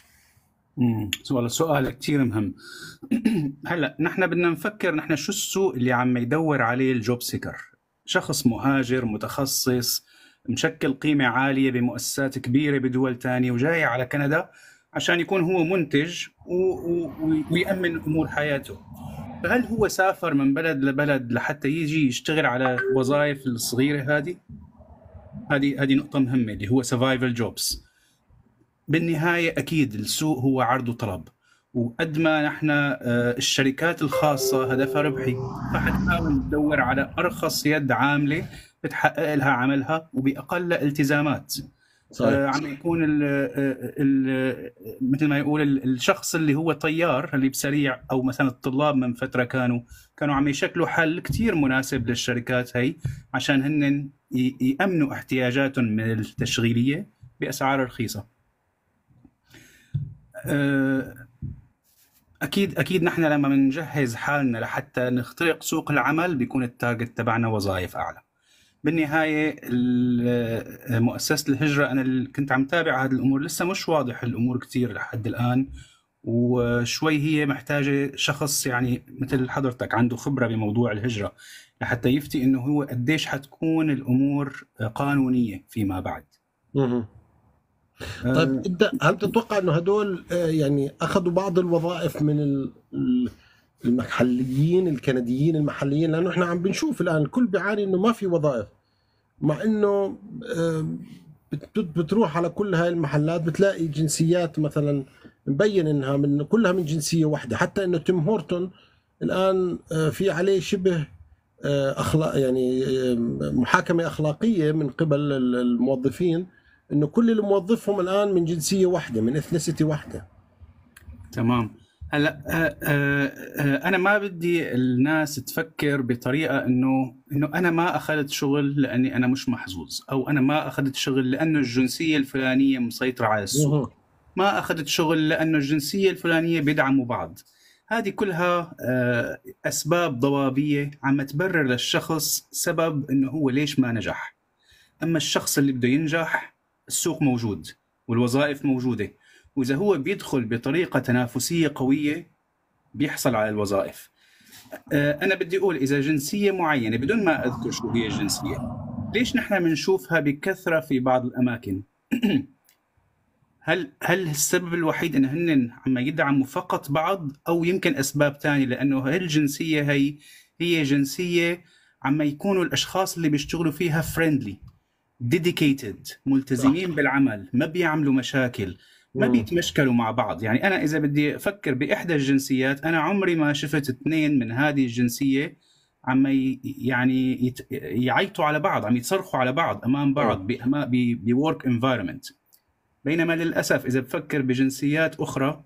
امم والله سؤال كثير مهم. هلا نحن بدنا نفكر نحن شو السوق اللي عم يدور عليه الجوب سيكر. شخص مهاجر متخصص مشكل قيمة عالية بمؤسسات كبيرة بدول تانية وجاي على كندا عشان يكون هو منتج و... و... ويأمن أمور حياته. فهل هو سافر من بلد لبلد لحتى يجي يشتغل على وظائف الصغيرة هذه؟ هذه هذه نقطة مهمة اللي هو survival jobs. بالنهاية أكيد السوق هو عرض وطلب، وقد ما نحن آه، الشركات الخاصة هدفها ربحي، فحتحاول تدور على أرخص يد عاملة بتحقق لها عملها وبأقل التزامات. صحيح. آه، عم يكون ال ال مثل ما يقول ال- الشخص اللي هو طيار اللي بسريع، أو مثلا الطلاب من فترة كانوا كانوا عم يشكلوا حل كتير مناسب للشركات هي عشان هن ي- يأمنوا احتياجاتهم من التشغيلية بأسعار رخيصة. اكيد اكيد نحن لما بنجهز حالنا لحتى نخترق سوق العمل بيكون التارجت تبعنا وظائف اعلى. بالنهايه ال- مؤسسه الهجره انا اللي كنت عم تابع هذه الامور، لسه مش واضح الامور كثير لحد الان، وشوي هي محتاجه شخص يعني مثل حضرتك عنده خبره بموضوع الهجره لحتى يفتي انه هو قديش حتكون الامور قانونيه فيما بعد. مهم. طيب انت هل تتوقع انه هدول آه، يعني اخذوا بعض الوظائف من ال- ال- المحليين الكنديين المحليين؟ لانه احنا عم بنشوف الان الكل بيعاني انه ما في وظائف، مع انه آه، بت- بتروح على كل هاي المحلات بتلاقي جنسيات مثلا مبين انها من كلها من جنسيه واحده، حتى انه تيم هورتون الان آه، في عليه شبه آه، اخلاق يعني آه، محاكمه اخلاقيه من قبل ال- الموظفين، انه كل اللي موظفهم الان من جنسيه واحده، من اثنيسيتي واحده. تمام. هلا آه، آه، آه، انا ما بدي الناس تفكر بطريقه انه انه انا ما اخذت شغل لاني انا مش محظوظ، او انا ما اخذت شغل لانه الجنسيه الفلانيه مسيطره على السوق، مهم. ما اخذت شغل لانه الجنسيه الفلانيه بيدعموا بعض. هذه كلها آه، اسباب ضبابيه عم تبرر للشخص سبب انه هو ليش ما نجح. اما الشخص اللي بده ينجح، السوق موجود والوظائف موجوده، واذا هو بيدخل بطريقه تنافسيه قويه بيحصل على الوظائف. آه، انا بدي اقول اذا جنسيه معينه بدون ما اذكر شو هي الجنسيه، ليش نحن بنشوفها بكثره في بعض الاماكن؟ هل هل السبب الوحيد ان هن عم يدعموا فقط بعض، او يمكن اسباب ثانيه؟ لانه هالجنسيه هي هي جنسيه عم يكونوا الاشخاص اللي بيشتغلوا فيها فريندلي، ديديكيتد، صح. ملتزمين بالعمل، ما بيعملوا مشاكل، ما مم. بيتمشكلوا مع بعض. يعني انا اذا بدي افكر باحدى الجنسيات، انا عمري ما شفت اثنين من هذه الجنسيه عم ي- يعني يت- يعيطوا على بعض، عم يتصرخوا على بعض امام مم. بعض بورك انفايرمنت. بينما للاسف اذا بفكر بجنسيات اخرى،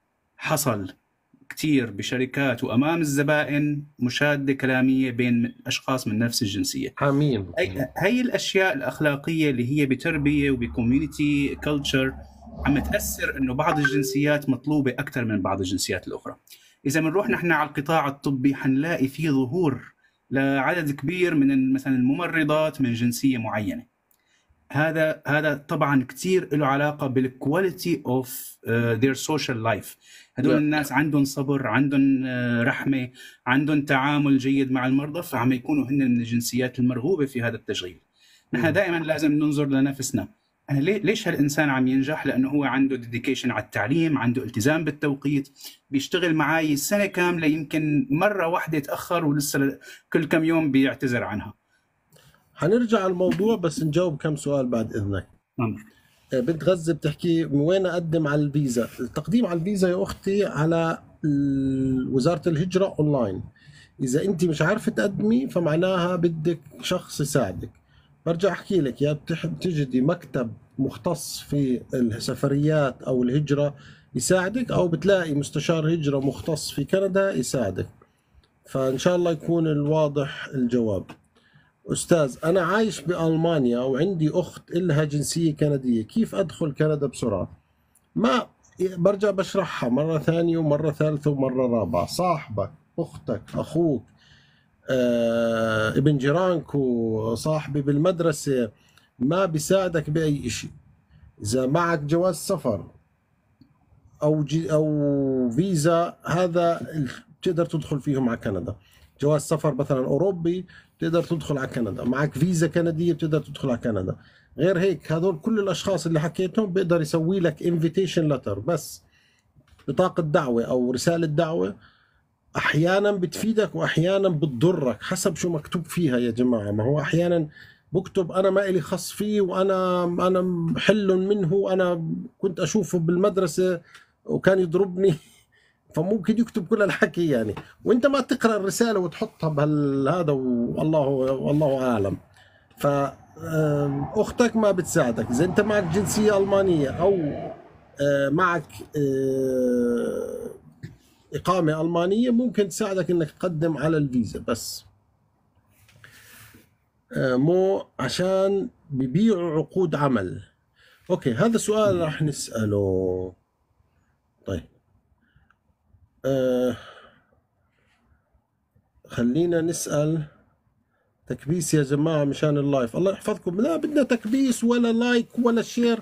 حصل كتير بشركات وامام الزبائن مشاده كلاميه بين اشخاص من نفس الجنسيه. حامين. هي هي الاشياء الاخلاقيه اللي هي بتربيه وبكوميونتي كلتشر عم تاثر انه بعض الجنسيات مطلوبه اكثر من بعض الجنسيات الاخرى. اذا بنروح نحن على القطاع الطبي حنلاقي فيه ظهور لعدد كبير من مثلا الممرضات من جنسيه معينه. هذا هذا طبعا كثير له علاقه بالكواليتي اوف ذير سوشيال لايف. هدول نعم. الناس عندهم صبر، عندهم آه، رحمه، عندهم تعامل جيد مع المرضى، فعم يكونوا هن من الجنسيات المرغوبه في هذا التشغيل. نحن مم. دائما لازم ننظر لنفسنا، انا ليه ليش هالانسان عم ينجح؟ لانه هو عنده ديديكيشن على التعليم، عنده التزام بالتوقيت، بيشتغل معي سنه كامله، يمكن مره واحده تاخر ولسه كل كم يوم بيعتذر عنها. حنرجع على الموضوع بس نجاوب كم سؤال بعد إذنك. نعم. آه، بنت غزة بتحكي من وين أقدم على الفيزا؟ التقديم على الفيزا يا أختي على ال- وزارة الهجرة أونلاين. إذا أنت مش عارفة تقدمي فمعناها بدك شخص يساعدك. برجع أحكي لك، يا بتح- بتجدي مكتب مختص في السفريات أو الهجرة يساعدك، أو بتلاقي مستشار هجرة مختص في كندا يساعدك. فإن شاء الله يكون الواضح الجواب. أستاذ، أنا عايش بألمانيا وعندي أخت إلها جنسية كندية، كيف أدخل كندا بسرعة؟ ما برجع بشرحها مرة ثانية ومرة ثالثة ومرة رابعة. صاحبك، أختك، أخوك، آه، ابن جيرانك وصاحبي بالمدرسة ما بيساعدك بأي إشي. إذا معك جواز سفر أو جي أو فيزا، هذا ال- بتقدر تدخل فيهم على كندا. جواز سفر مثلا أوروبي بتقدر تدخل على كندا، معك فيزا كندية بتقدر تدخل على كندا. غير هيك هذول كل الأشخاص اللي حكيتهم بيقدر يسوي لك invitation letter، بس بطاقة دعوة أو رسالة دعوة. أحيانا بتفيدك وأحيانا بتضرك حسب شو مكتوب فيها يا جماعة. ما هو أحيانا بكتب أنا ما إلي خص فيه وأنا أنا حل منه، أنا كنت أشوفه بالمدرسة وكان يضربني فممكن يكتب كل الحكي يعني، وانت ما تقرا الرساله وتحطها بهذا، والله والله اعلم. ف آم، اختك ما بتساعدك. اذا انت معك جنسيه المانيه او آه، معك آه، اقامه المانيه، ممكن تساعدك انك تقدم على الفيزا. بس آه، مو عشان ببيعوا عقود عمل. اوكي، هذا سؤال راح نساله. طيب آه، خلينا نسأل. تكبيس يا جماعة مشان اللايف، الله يحفظكم. لا بدنا تكبيس ولا لايك ولا شير،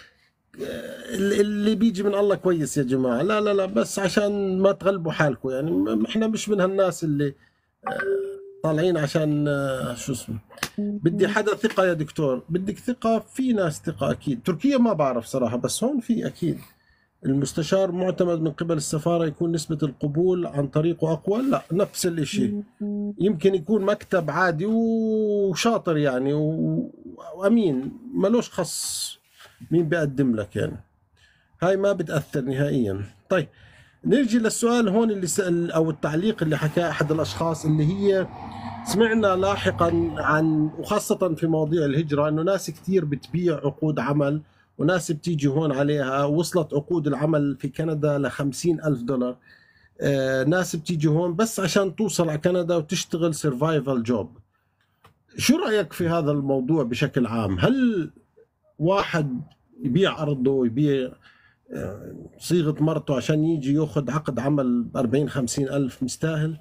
اللي بيجي من الله كويس يا جماعة. لا لا لا، بس عشان ما تغلبوا حالكم يعني. م- احنا مش من هالناس اللي آه، طالعين عشان آه، شو اسمه. بدي حدا ثقة يا دكتور. بدك ثقة؟ في ناس ثقة أكيد. تركيا ما بعرف صراحة، بس هون في أكيد. المستشار معتمد من قبل السفارة، يكون نسبة القبول عن طريقه أقوى؟ لا، نفس الإشي. يمكن يكون مكتب عادي وشاطر يعني و- وأمين، ملوش خص مين بيقدم لك يعني. هاي ما بتأثر نهائيا. طيب نرجي للسؤال هون اللي سأل أو التعليق اللي حكاه أحد الأشخاص، اللي هي سمعنا لاحقا عن، وخاصة في مواضيع الهجرة، أنه ناس كتير بتبيع عقود عمل وناس بتيجي هون عليها، وصلت عقود العمل في كندا لخمسين ألف دولار. آه، ناس بتيجي هون بس عشان توصل على كندا وتشتغل سيرفايفل جوب. شو رأيك في هذا الموضوع بشكل عام؟ هل واحد يبيع أرضه، يبيع آه، صيغة مرته عشان يجي ياخذ عقد عمل ب أربعين خمسين ألف مستاهل؟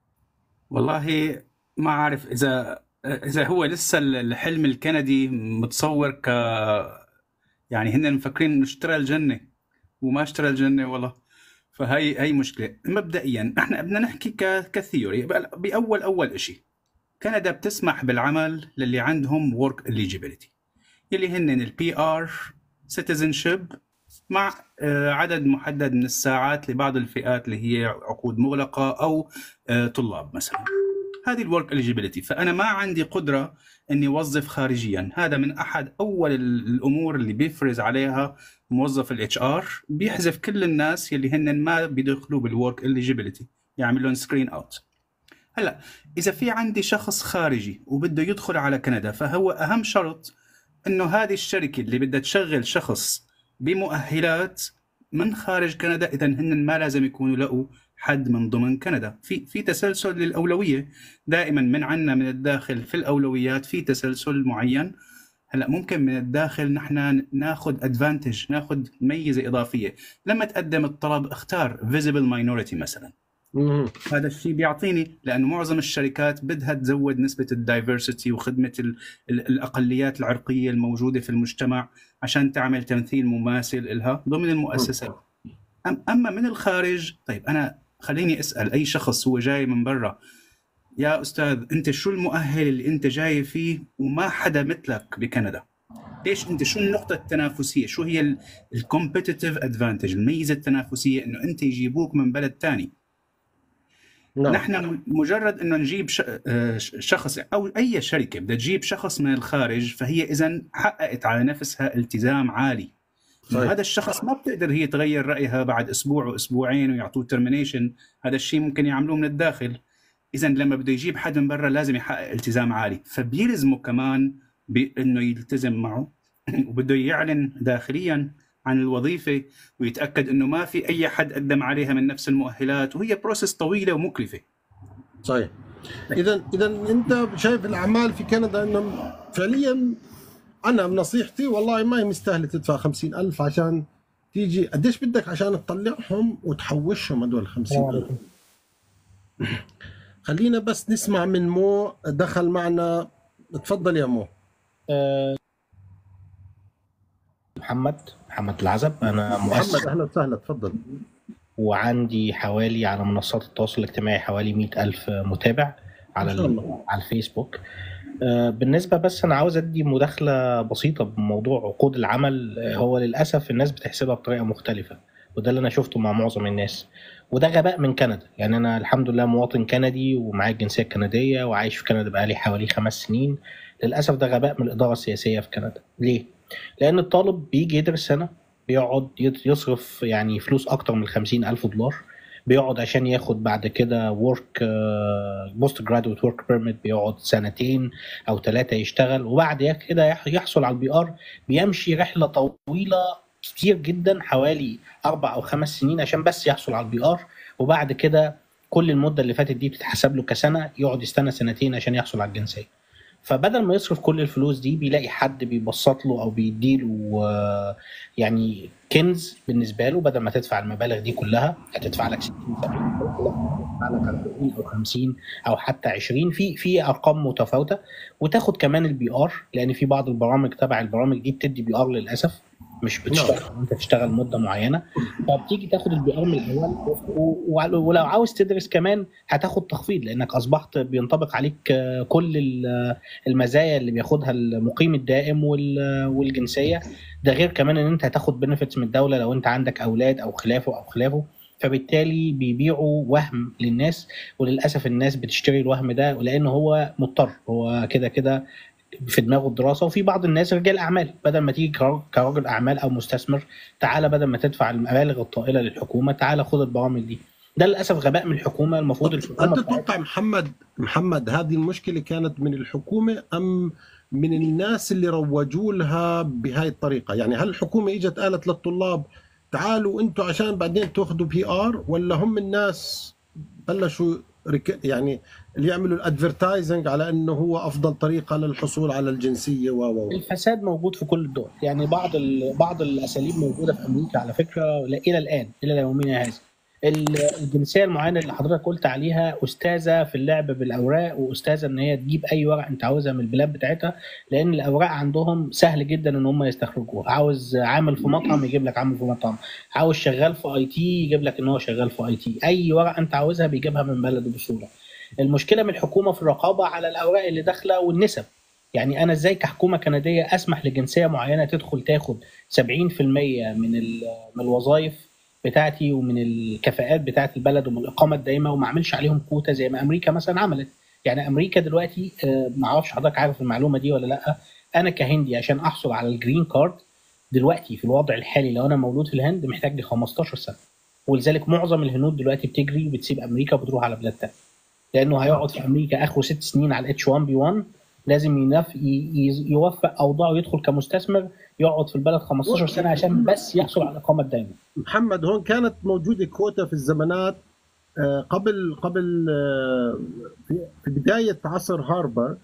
والله ما أعرف إذا إذا هو لسه الحلم الكندي متصور ك يعني هن مفكرين إنه اشترى الجنة وما اشترى الجنة والله. فهي هي مشكلة. مبدئيا احنا بدنا نحكي ك كثيوري. بأول أول إشي، كندا بتسمح بالعمل للي عندهم work eligibility يلي هن البي آر citizenship مع عدد محدد من الساعات لبعض الفئات اللي هي عقود مغلقة أو طلاب مثلا. هذه الورك eligibility. فأنا ما عندي قدرة أني أوظف خارجيا. هذا من أحد أول الأمور اللي بيفرز عليها موظف الاتش ار، بيحذف كل الناس يلي هن ما بيدخلوا بالورك eligibility، يعمل لهم سكرين أوت. هلا إذا في عندي شخص خارجي وبده يدخل على كندا، فهو أهم شرط إنه هذه الشركة اللي بدها تشغل شخص بمؤهلات من خارج كندا، إذا هن ما لازم يكونوا لقوا حد من ضمن كندا. في في تسلسل للأولوية دائما من عنا من الداخل في الأولويات، في تسلسل معين. هلا ممكن من الداخل نحن ناخذ ادفانتج، ناخذ ميزة إضافية. لما تقدم الطلب اختار visible minority مثلا. مم. هذا الشيء بيعطيني، لأنه معظم الشركات بدها تزود نسبة الدايفرسيتي وخدمة ال ال الأقليات العرقية الموجودة في المجتمع عشان تعمل تمثيل مماثل لها ضمن المؤسسات. أم أما من الخارج، طيب أنا خليني أسأل أي شخص هو جاي من برا، يا أستاذ أنت شو المؤهل اللي أنت جاي فيه وما حدا مثلك بكندا؟ ليش أنت، شو النقطة التنافسية؟ شو هي الكومبيتيتيف أدفانتج، الميزة التنافسية إنه أنت يجيبوك من بلد تاني؟ نعم. نحن مجرد انه نجيب شخص او اي شركه بدها تجيب شخص من الخارج، فهي اذا حققت على نفسها التزام عالي. صحيح. هذا الشخص ما بتقدر هي تغير رايها بعد اسبوع واسبوعين ويعطوه ترمينيشن. هذا الشيء ممكن يعملوه من الداخل. اذا لما بده يجيب حد من برا لازم يحقق التزام عالي، فبيلزمه كمان بانه يلتزم معه وبده يعلن داخليا عن الوظيفة ويتأكد أنه ما في أي حد قدم عليها من نفس المؤهلات، وهي بروسس طويلة ومكلفة. صحيح. إذا إذا أنت شايف الأعمال في كندا أنه فعليا، أنا بنصيحتي والله ما هي مستاهلة تدفع خمسين ألف عشان تيجي. قديش بدك عشان تطلعهم وتحوشهم هدول خمسين ألف؟ خلينا بس نسمع من مو دخل معنا. تفضل يا مو. أه محمد محمد العزب. أنا مؤسس. محمد أهلا وسهلا، تفضل. وعندي حوالي على منصات التواصل الاجتماعي حوالي مئة ألف متابع على على الفيسبوك. أه بالنسبة بس أنا عاوز أدي مداخلة بسيطة بموضوع عقود العمل. هو للأسف الناس بتحسبها بطريقة مختلفة، وده اللي أنا شفته مع معظم الناس، وده غباء من كندا. يعني أنا الحمد لله مواطن كندي ومعايا الجنسية الكندية وعايش في كندا بقالي حوالي خمس سنين. للأسف ده غباء من الإدارة السياسية في كندا. ليه؟ لأن الطالب بيجي يدرس سنة، بيقعد يصرف يعني فلوس أكتر من خمسين ألف دولار، بيقعد عشان ياخد بعد كده work post graduate work permit، بيقعد سنتين أو ثلاثة يشتغل، وبعد كده يحصل على البي آر. بيمشي رحلة طويلة كتير جدا حوالي أربع أو خمس سنين عشان بس يحصل على البي آر، وبعد كده كل المدة اللي فاتت دي بتتحسب له كسنة، يقعد يستنى سنتين عشان يحصل على الجنسية. فبدل ما يصرف كل الفلوس دي بيلاقي حد بيبسط له او بيديله يعني كنز بالنسبه له. بدل ما تدفع المبالغ دي كلها هتدفع لك ستين سبعين، هتدفع لك أربعين او خمسين او حتى عشرين، في في ارقام متفاوته. وتاخد كمان البي ار، لان في بعض البرامج تبع البرامج دي بتدي بي ار للاسف، مش بتشتغل انت تشتغل مده معينه. فبتيجي تاخد البي ار من الاول، ولو عاوز تدرس كمان هتاخد تخفيض لانك اصبحت بينطبق عليك كل المزايا اللي بياخدها المقيم الدائم والجنسيه. ده غير كمان ان انت هتاخد بنفيتس من الدوله لو انت عندك اولاد او خلافه او خلافه. فبالتالي بيبيعوا وهم للناس، وللاسف الناس بتشتري الوهم ده لانه هو مضطر، هو كده كده في دماغه الدراسه. وفي بعض الناس رجال اعمال، بدل ما تيجي كراجل اعمال او مستثمر، تعالى بدل ما تدفع المبالغ الطائله للحكومه تعالى خد البرامج دي. ده للاسف غباء من الحكومه. المفروض الحكومه. انت تتوقع محمد محمد هذه المشكله كانت من الحكومه ام من الناس اللي روجوا لها بهاي الطريقة؟ يعني هل الحكومة اجت قالت للطلاب تعالوا انتوا عشان بعدين تاخذوا بي ار، ولا هم الناس بلشوا يعني اللي يعملوا الادفرتايزنج على انه هو افضل طريقة للحصول على الجنسية و و الفساد موجود في كل الدول، يعني بعض بعض الاساليب موجوده في امريكا على فكره الى الان الى يومنا هذا. الجنسيه المعينه اللي حضرتك قلت عليها استاذه في اللعب بالاوراق، واستاذه ان هي تجيب اي ورق انت عاوزها من البلاد بتاعتها، لان الاوراق عندهم سهل جدا ان هم يستخرجوها. عاوز عامل في مطعم يجيب لك عامل في مطعم، عاوز شغال في اي تي يجيب لك ان هو شغال في اي تي، اي ورقه انت عاوزها بيجيبها من بلده بسهوله. المشكله من الحكومه في الرقابه على الاوراق اللي داخله والنسب. يعني انا ازاي كحكومه كنديه اسمح لجنسيه معينه تدخل تاخد سبعين في المية من من الوظائف بتاعتي ومن الكفاءات بتاعت البلد ومن الاقامه الدائمه، وما اعملش عليهم كوتا زي ما امريكا مثلا عملت؟ يعني امريكا دلوقتي ما اعرفش حضرتك عارف المعلومه دي ولا لا، انا كهندي عشان احصل على الجرين كارد دلوقتي في الوضع الحالي لو انا مولود في الهند محتاج لي خمستاشر سنه، ولذلك معظم الهنود دلوقتي بتجري وبتسيب امريكا وبتروح على بلاد ثانيه، لانه هيقعد في امريكا اخره ست سنين على الاتش واحد بي واحد، لازم ينف... يوفق اوضاعه يدخل كمستثمر يقعد في البلد خمستاشر سنه عشان بس يحصل على الاقامه الدائمه. محمد، هون كانت موجوده كوتا في الزمانات قبل قبل في بدايه عصر هاربر،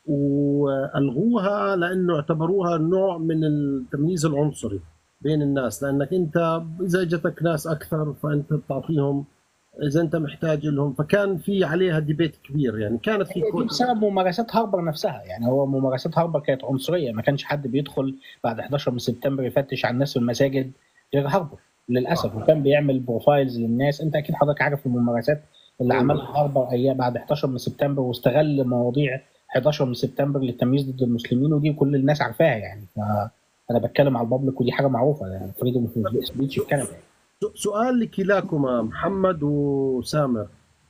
والغوها لانه اعتبروها نوع من التمييز العنصري بين الناس، لانك انت اذا اجتك ناس اكثر فانت بتعطيهم اذا انت محتاج لهم، فكان في عليها ديبيت كبير. يعني كانت في دي بسبب ممارسات هاربر نفسها، يعني هو ممارسات هاربر كانت عنصريه، ما كانش حد بيدخل بعد حداشر من سبتمبر يفتش على الناس في المساجد غير هاربر للاسف، وكان بيعمل بروفايلز للناس. انت اكيد حضرتك عارف الممارسات اللي عملها هاربر ايام بعد حداشر من سبتمبر، واستغل مواضيع حداشر من سبتمبر للتمييز ضد المسلمين، ودي كل الناس عارفاها. يعني فانا بتكلم على البابليك ودي حاجه معروفه، يعني فريدوم اوف سبيتش في كندا. سؤال لكلاكما محمد وسامر،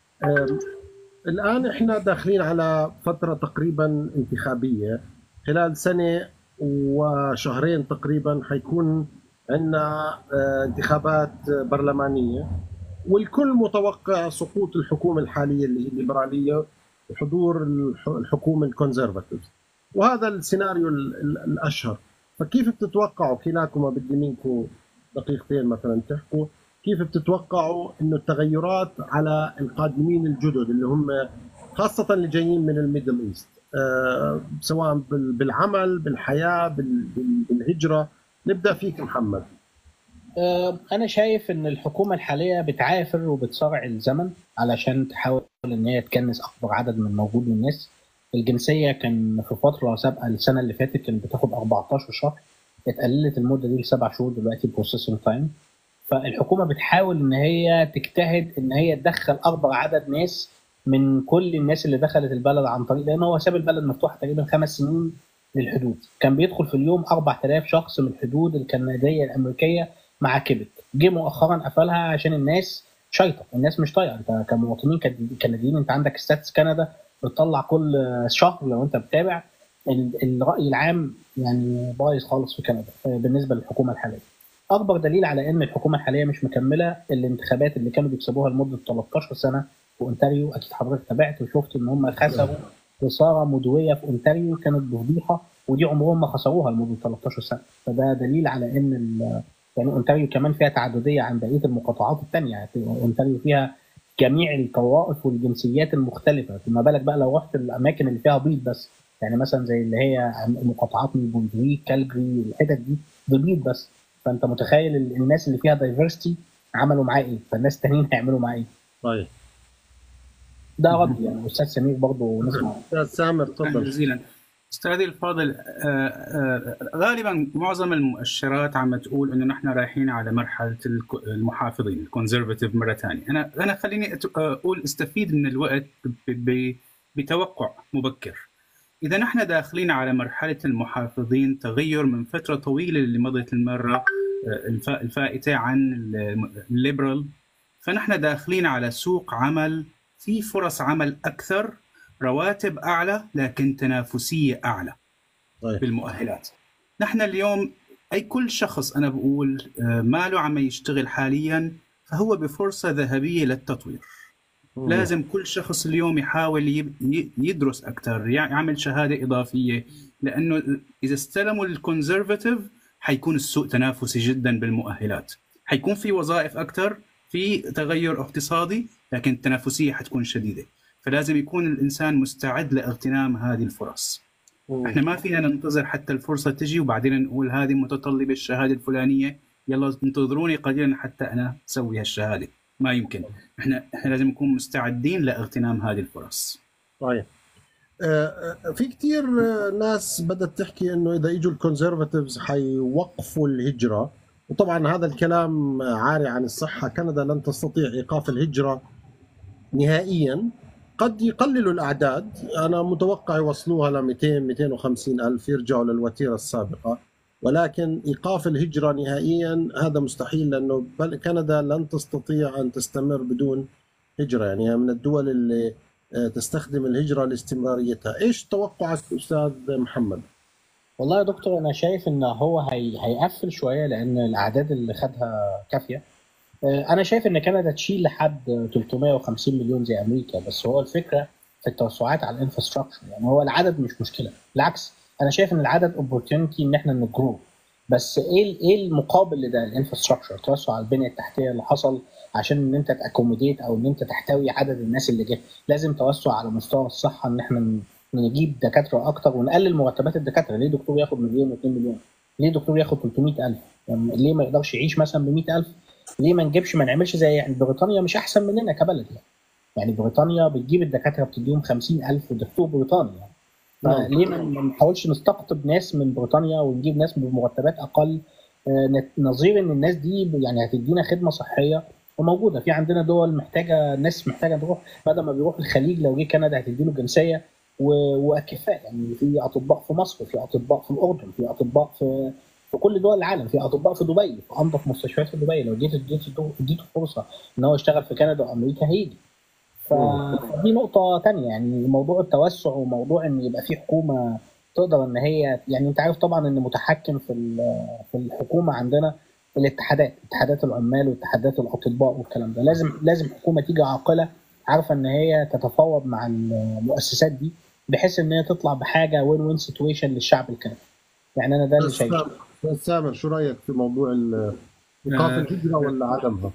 الآن إحنا داخلين على فترة تقريبا انتخابية، خلال سنة وشهرين تقريبا حيكون عندنا انتخابات برلمانية، والكل متوقع سقوط الحكومة الحالية اللي هي الليبرالية وحضور الحكومة الكونسرفاتيف، وهذا السيناريو الأشهر. فكيف بتتوقعوا كلاكما، بدي منكم دقيقتين مثلا تحكوا كيف بتتوقعوا انه التغيرات على القادمين الجدد اللي هم خاصة اللي جايين من الميدل ايست، أه سواء بالعمل بالحياة بالهجرة؟ نبدأ فيك محمد. أه انا شايف ان الحكومة الحالية بتعافر وبتصارع الزمن علشان تحاول ان هي تكنس اكبر عدد من موجود من الناس. الجنسية كان في فترة سابقة السنة اللي فاتت كانت بتاخد اربعتاشر شهر، اتقللت المدة دي لسبع شهور دلوقتي بروسيسنج تايم. فالحكومه بتحاول ان هي تجتهد ان هي تدخل اكبر عدد ناس من كل الناس اللي دخلت البلد عن طريق، لان هو ساب البلد مفتوحه تقريبا خمس سنين للحدود، كان بيدخل في اليوم اربعة آلاف شخص من الحدود الكنديه الامريكيه مع كيبك. جه مؤخرا قفلها عشان الناس شايطه، الناس مش طايقه. انت كمواطنين كنديين انت عندك ستاتس كندا بتطلع كل شهر لو انت بتتابع، الراي العام يعني بايظ خالص في كندا بالنسبه للحكومه الحاليه. اكبر دليل على ان الحكومه الحاليه مش مكمله الانتخابات اللي كانوا بيكسبوها لمده تلتاشر سنه في اونتاريو، اكيد حضرتك تابعت وشفت ان هم خسروا خساره مدويه في اونتاريو كانت بفضيحه، ودي عمرهم ما خسروها لمده تلتاشر سنه. فده دليل على ان يعني اونتاريو كمان فيها تعدديه عن بقيه المقاطعات الثانيه، يعني اونتاريو فيها جميع الطوائف والجنسيات المختلفه، فما بالك بقى لو رحت الاماكن اللي فيها بيض بس، يعني مثلا زي اللي هي مقاطعات نيو كالجري الحتت دي بيض بس، فانت متخيل الناس اللي فيها دايفرستي عملوا معاه ايه، فالناس التانيين هيعملوا معاه ايه. طيب ده رد يعني. استاذ سمير برضه نسمع. استاذ سامر تفضل. جزيلا استاذي الفاضل، غالبا معظم المؤشرات عم تقول انه نحن رايحين على مرحله المحافظين الكونسرفاتيف مره ثانيه. انا انا خليني اقول استفيد من الوقت بتوقع مبكر. إذا نحن داخلين على مرحلة المحافظين، تغير من فترة طويلة اللي مضت المرة الفائتة عن الليبرال، فنحن داخلين على سوق عمل في فرص عمل أكثر، رواتب أعلى لكن تنافسية أعلى طيب. بالمؤهلات. نحن اليوم أي كل شخص أنا بقول ماله عم يشتغل حاليا فهو بفرصة ذهبية للتطوير. لازم كل شخص اليوم يحاول يب- يدرس اكثر، يعمل شهاده اضافيه، لانه اذا استلموا الكونزرفاتيف حيكون السوق تنافسي جدا بالمؤهلات، حيكون في وظائف اكثر، في تغير اقتصادي، لكن التنافسيه حتكون شديده، فلازم يكون الانسان مستعد لاغتنام هذه الفرص. احنا ما فينا ننتظر حتى الفرصه تجي وبعدين نقول هذه متطلبه الشهاده الفلانيه، يلا انتظروني قليلا حتى انا اسوي هالشهاده. ما يمكن. احنا احنا لازم نكون مستعدين لاغتنام هذه الفرص. صحيح. آه، آه، في كتير آه، ناس بدأت تحكي انه اذا اجوا الكونزرفاتيفز حيوقفوا الهجرة، وطبعا هذا الكلام عاري عن الصحة. كندا لن تستطيع ايقاف الهجرة نهائيا. قد يقللوا الاعداد، انا متوقع يوصلوها ل مئتين مئتين وخمسين الف، يرجعوا للوتيرة السابقة، ولكن ايقاف الهجرة نهائيا هذا مستحيل، لانه بل- كندا لن تستطيع ان تستمر بدون هجرة. يعني هي من الدول اللي آه، تستخدم الهجرة لاستمراريتها. ايش توقعك استاذ محمد؟ والله يا دكتور انا شايف ان هو هي... هيقفل شويه لان الاعداد اللي خدها كافيه. آه، انا شايف ان كندا تشيل لحد ثلاثمائة وخمسين مليون زي امريكا، بس هو الفكره في التوسعات على الانفراستراكشر. يعني هو العدد مش مشكله، بالعكس انا شايف ان العدد اوبورتيونيتي ان احنا نجرو. بس ايه ايه المقابل لده؟ الانفراستراكشر، توسع على البنيه التحتيه اللي حصل عشان ان انت تاكوموديت او ان انت تحتوي عدد الناس اللي جه. لازم توسع على مستوى الصحه، ان احنا ن- نجيب دكاتره اكتر ونقلل مرتبات الدكاتره. ليه دكتور ياخد مليون و2 مليون؟ ليه دكتور ياخد ثلاثمائة ألف؟ يعني ليه ما يقدرش يعيش مثلا ب مئة ألف؟ ليه ما نجيبش ما نعملش زي يعني بريطانيا؟ مش احسن مننا كبلد يعني؟ يعني بريطانيا بتجيب الدكاتره بتديهم خمسين ألف ودكتور بريطاني يعني. فليه ما ما نحاولش نستقطب ناس من بريطانيا ونجيب ناس بمرتبات اقل، آه، نت- نظير ان الناس دي يعني هتدينا خدمه صحيه وموجوده في عندنا دول محتاجه، ناس محتاجه تروح، بدل ما بيروح الخليج لو جه كندا هتديله جنسيه و- واكفاء. يعني في اطباء في مصر، في اطباء في الاردن، في اطباء في في كل دول العالم، في اطباء في دبي، في انظف مستشفيات في دبي. لو جيت اديته اديته فرصه ان هو يشتغل في كندا وامريكا هيجي. فدي نقطة تانية. يعني موضوع التوسع وموضوع ان يبقى في حكومة تقدر ان هي، يعني انت عارف طبعا ان متحكم في ال- في الحكومة عندنا الاتحادات، اتحادات العمال واتحادات الاطباء والكلام ده. لازم لازم حكومة تيجي عاقلة عارفة ان هي تتفاوض مع المؤسسات دي بحيث ان هي تطلع بحاجة وين وين سيتويشن للشعب الكندي. يعني انا ده اللي شايفه. استاذ سامر، شو رايك في موضوع ال- ايقاف آه، الهجرة ولا عدمها؟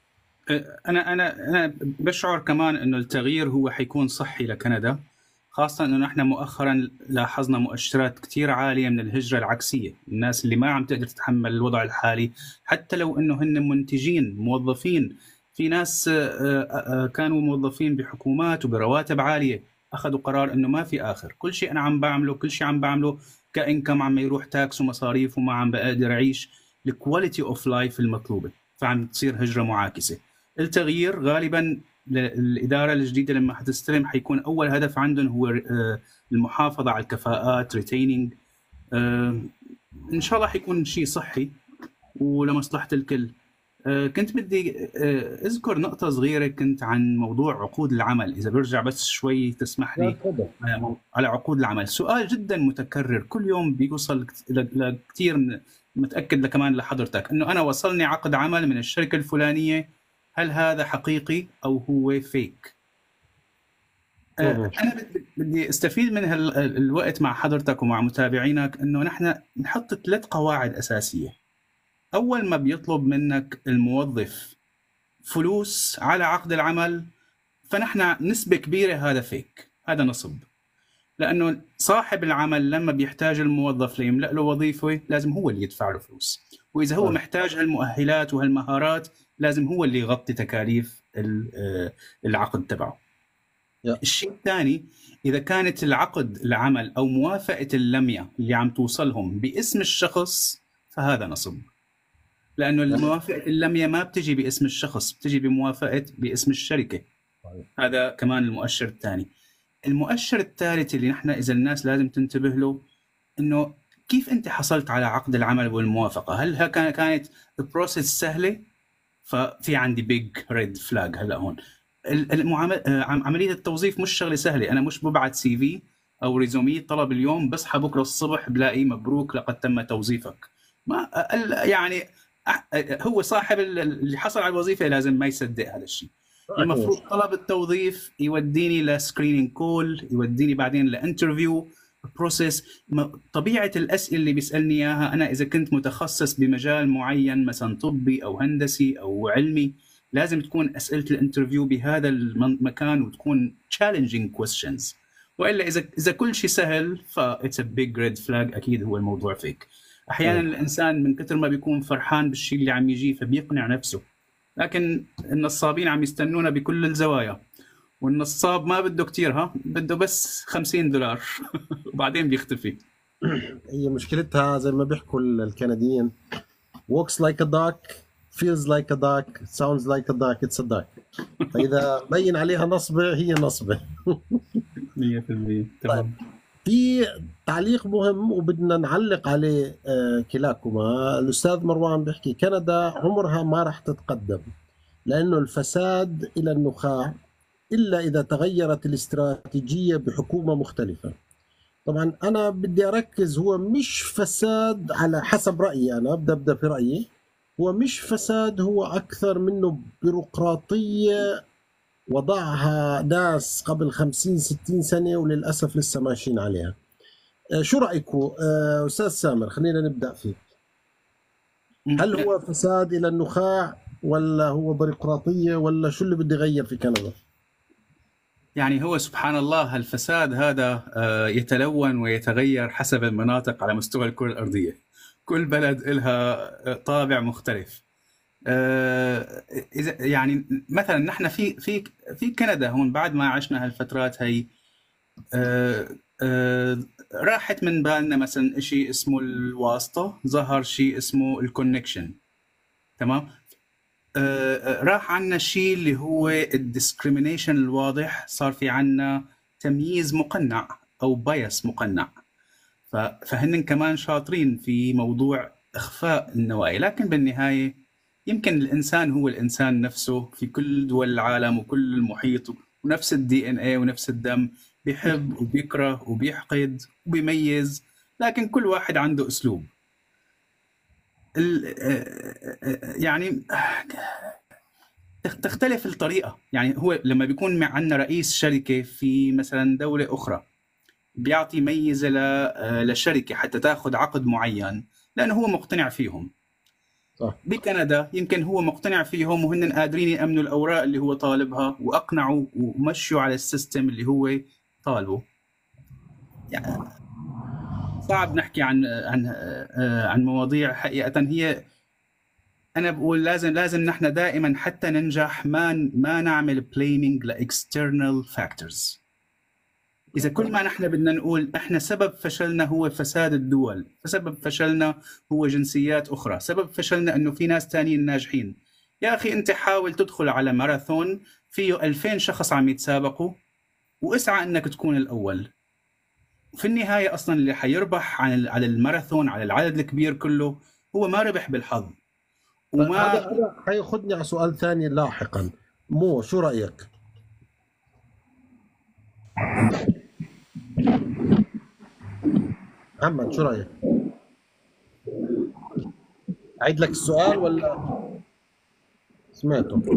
انا انا انا بشعر كمان انه التغيير هو حيكون صحي لكندا، خاصة انه نحن مؤخرا لاحظنا مؤشرات كتير عالية من الهجرة العكسية، الناس اللي ما عم تقدر تتحمل الوضع الحالي حتى لو انه هن منتجين موظفين. في ناس آه، آه، كانوا موظفين بحكومات وبرواتب عالية، اخذوا قرار انه ما في اخر، كل شيء انا عم بعمله كل شيء عم بعمله كإنكم عم يروح تاكس ومصاريف وما عم بقدر اعيش الكواليتي اوف لايف المطلوبة، فعم تصير هجرة معاكسة. التغيير غالبا الإدارة الجديدة لما حتستلم حيكون أول هدف عندهم هو آه، المحافظة على الكفاءات، ريتيننج. إن شاء الله حيكون شيء صحي ولمصلحة الكل. آه، كنت بدي آه، أذكر نقطة صغيرة كنت عن موضوع عقود العمل، إذا برجع بس شوي تسمح لي آه، على عقود العمل. سؤال جدا متكرر كل يوم بيوصل لكثير، متأكد كمان لحضرتك إنه أنا وصلني عقد عمل من الشركة الفلانية، هل هذا حقيقي أو هو فيك؟ آه، أنا بد- بدي أستفيد من هالوقت مع حضرتك ومع متابعينك إنه نحن نحط ثلاث قواعد أساسية. أول ما بيطلب منك الموظف فلوس على عقد العمل، فنحن نسبة كبيرة هذا فيك، هذا نصب، لأنه صاحب العمل لما بيحتاج الموظف ليملأ له وظيفة لازم هو اللي يدفع له فلوس، وإذا هو محتاج هالمؤهلات وهالمهارات لازم هو اللي يغطي تكاليف العقد تبعه. الشيء الثاني، إذا كانت العقد العمل أو موافقة اللمية اللي عم توصلهم باسم الشخص فهذا نصب، لأنه الموافقة اللمية ما بتجي باسم الشخص، بتجي بموافقة باسم الشركة. هذا كمان المؤشر الثاني. المؤشر الثالث اللي نحن إذا الناس لازم تنتبه له، إنه كيف أنت حصلت على عقد العمل والموافقة؟ هل كانت البروسيس سهلة؟ ففي عندي بيج ريد فلاج هلا هون. المعامل عمليه التوظيف مش شغله سهله، انا مش ببعت سي في او ريزومي طلب اليوم بصحى بكره الصبح بلاقي مبروك لقد تم توظيفك. ما يعني هو صاحب اللي حصل على الوظيفه لازم ما يصدق هذا الشيء. المفروض طلب التوظيف يوديني لسكرينينج كول، يوديني بعدين لانترفيو بروسيس. طبيعه الاسئله اللي بيسالني اياها انا اذا كنت متخصص بمجال معين مثلا طبي او هندسي او علمي، لازم تكون اسئله الانترفيو بهذا المكان وتكون challenging questions. والا اذا اذا كل شيء سهل ف it's a big red flag، اكيد هو الموضوع فيك. احيانا الانسان من كثر ما بيكون فرحان بالشيء اللي عم يجيه فبيقنع نفسه، لكن النصابين عم يستنونا بكل الزوايا، والنصاب ما بده كتير، ها بده بس خمسين دولار وبعدين بيختفي. هي مشكلتها زي ما بيحكوا الكنديين walks like a duck feels like a duck sounds like a duck it's a duck. فإذا بين عليها نصبة هي نصبة. مية بالمية. تمام. في تعليق مهم وبدنا نعلق عليه آه كلاكما. الأستاذ مروان بيحكي كندا عمرها ما راح تتقدم لأنه الفساد إلى النخاع إلا إذا تغيرت الاستراتيجية بحكومة مختلفة. طبعا أنا بدي أركز، هو مش فساد على حسب رأيي، أنا أبدأ أبدأ في رأيي، هو مش فساد، هو أكثر منه بيروقراطية وضعها ناس قبل خمسين ستين سنة وللأسف لسه ماشيين عليها. شو رأيكم أستاذ سامر؟ خلينا نبدأ فيك. هل هو فساد إلى النخاع ولا هو بيروقراطية ولا شو اللي بده يغير في كندا؟ يعني هو سبحان الله الفساد هذا يتلون ويتغير حسب المناطق على مستوى الكرة الأرضية، كل بلد لها طابع مختلف. إذا يعني مثلا نحن في في في كندا هون بعد ما عشنا هالفترات هي راحت من بالنا مثلا شيء اسمه الواسطة، ظهر شيء اسمه الكونكشن، تمام. راح عنا شيء اللي هو الديسكريمينيشن الواضح، صار في عنا تمييز مقنع او بايس مقنع. فهن كمان شاطرين في موضوع اخفاء النوايا، لكن بالنهايه يمكن الانسان هو الانسان نفسه في كل دول العالم وكل المحيط، ونفس الدي ان اي ونفس الدم، بيحب وبيكره وبيحقد وبيميز، لكن كل واحد عنده اسلوب. يعني تختلف الطريقة. يعني هو لما بيكون عندنا رئيس شركة في مثلا دولة أخرى بيعطي ميزة للشركة حتى تأخذ عقد معين لأنه هو مقتنع فيهم. صح. بكندا يمكن هو مقتنع فيهم وهن قادرين يأمنوا الأوراق اللي هو طالبها وأقنعوا ومشوا على السيستم اللي هو طالبه. يعني صعب نحكي عن عن عن مواضيع حقيقة. هي أنا بقول لازم لازم نحن دائما حتى ننجح ما ما نعمل blaming ل external factors. إذا كل ما نحن بدنا نقول إحنا سبب فشلنا هو فساد الدول، فسبب فشلنا هو جنسيات أخرى، سبب فشلنا إنه في ناس تانيين ناجحين. يا أخي أنت حاول تدخل على ماراثون فيه ألفين شخص عم يتسابقوا واسعى إنك تكون الأول. في النهاية أصلاً اللي حيربح على الماراثون على العدد الكبير كله هو ما ربح بالحظ. وما هذا حياخذني على سؤال ثاني لاحقاً. مو شو رأيك؟ محمد شو رأيك؟ أعيد لك السؤال ولا سمعته؟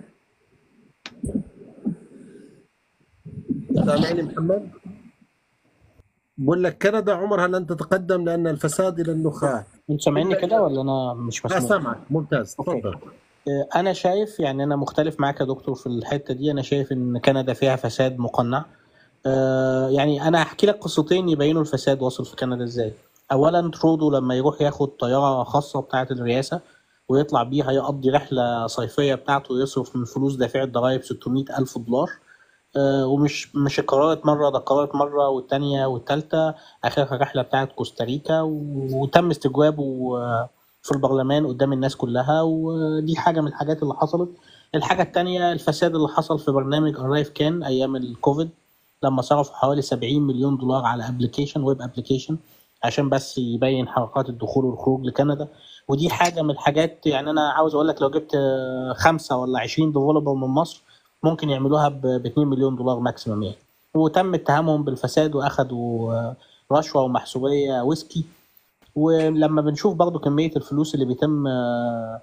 سامعني محمد؟ بقول لك كندا عمرها لن تتقدم لأن الفساد إلى النخاع. انت سامعني كده ولا انا مش مسموع؟ سامعك ممتاز، تفضل. انا شايف يعني انا مختلف معاك يا دكتور في الحته دي. انا شايف ان كندا فيها فساد مقنع. يعني انا هحكي لك قصتين يبينوا الفساد واصل في كندا ازاي. اولا ترودو لما يروح ياخد طياره خاصه بتاعه الرئاسه ويطلع بيها يقضي رحله صيفيه بتاعته ويصرف من فلوس دافع الضرائب ستمائة ألف دولار، ومش مش قرارات مره، ده قرارات مره والثانيه والثالثه، اخرها رحله بتاعه كوستاريكا وتم استجوابه في البرلمان قدام الناس كلها، ودي حاجه من الحاجات اللي حصلت. الحاجه الثانيه الفساد اللي حصل في برنامج ارايف كان ايام الكوفيد لما صرفوا حوالي سبعين مليون دولار على ابلكيشن ويب ابلكيشن عشان بس يبين حركات الدخول والخروج لكندا. ودي حاجه من الحاجات يعني انا عاوز اقول لك لو جبت خمسة ولا عشرين ديفلوبر من مصر ممكن يعملوها ب اتنين مليون دولار ماكسيمم يعني. وتم اتهامهم بالفساد واخدوا رشوه ومحسوبيه ويسكي. ولما بنشوف برضو كميه الفلوس اللي بيتم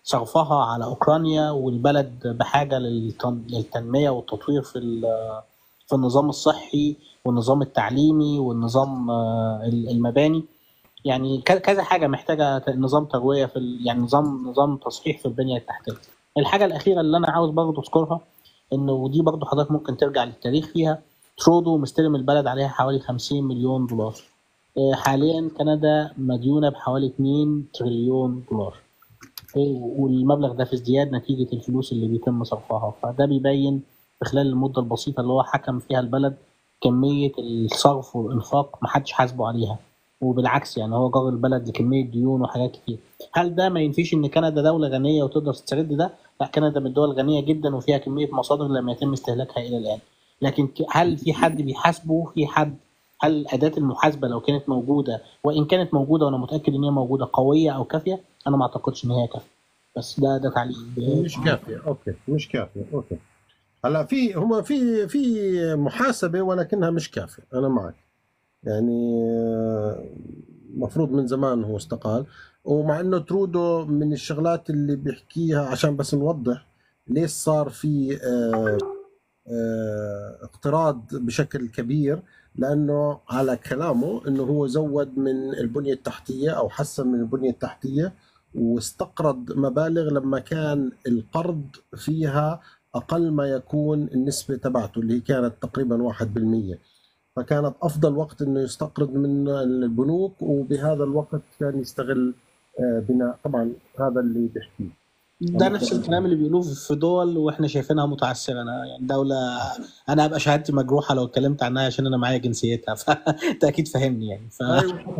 صرفها على اوكرانيا، والبلد بحاجه للتنميه والتطوير في في النظام الصحي والنظام التعليمي والنظام المباني. يعني كذا حاجه محتاجه نظام ترويه في يعني نظام نظام تصحيح في البنيه التحتيه. الحاجه الاخيره اللي انا عاوز برضه اذكرها، انه ودي برضه حضرتك ممكن ترجع للتاريخ فيها، ترودو مستلم البلد عليها حوالي خمسين مليون دولار. حاليا كندا مديونه بحوالي اتنين تريليون دولار، والمبلغ ده في ازدياد نتيجه الفلوس اللي بيتم صرفها. فده بيبين في خلال المده البسيطه اللي هو حكم فيها البلد كميه الصرف والانفاق محدش حاسبه عليها، وبالعكس يعني هو جر البلد لكميه ديون وحاجات كتير. هل ده ما ينفيش ان كندا دوله غنيه وتقدر تسترد ده؟ لا، كندا من الدول الغنيه جدا وفيها كميه مصادر لم يتم استهلاكها الى الان. لكن هل في حد بيحاسبه؟ في حد؟ هل اداه المحاسبه لو كانت موجوده، وان كانت موجوده وانا متاكد ان هي موجوده، قويه او كافيه؟ انا ما اعتقدش ان هي كافيه. بس ده ده تعليق. مش كافيه. اوكي، مش كافيه. اوكي، هلا في هم في في محاسبه ولكنها مش كافيه. انا معك، يعني مفروض من زمان هو استقال. ومع انه ترودو من الشغلات اللي بيحكيها، عشان بس نوضح ليش صار في اه اه اقتراض بشكل كبير، لانه على كلامه انه هو زود من البنيه التحتيه او حسن من البنيه التحتيه، واستقرض مبالغ لما كان القرض فيها اقل ما يكون النسبه تبعته اللي هي كانت تقريبا واحد بالمية. فكانت افضل وقت انه يستقرض من البنوك، وبهذا الوقت كان يستغل بناء. طبعا هذا اللي بيحكيه ده نفس الكلام اللي بيقولوه في دول واحنا شايفينها متعثره. انا يعني دوله انا ابقى شهادتي مجروحه لو اتكلمت عنها عشان انا معايا جنسيتها، فانت اكيد فاهمني يعني. ف...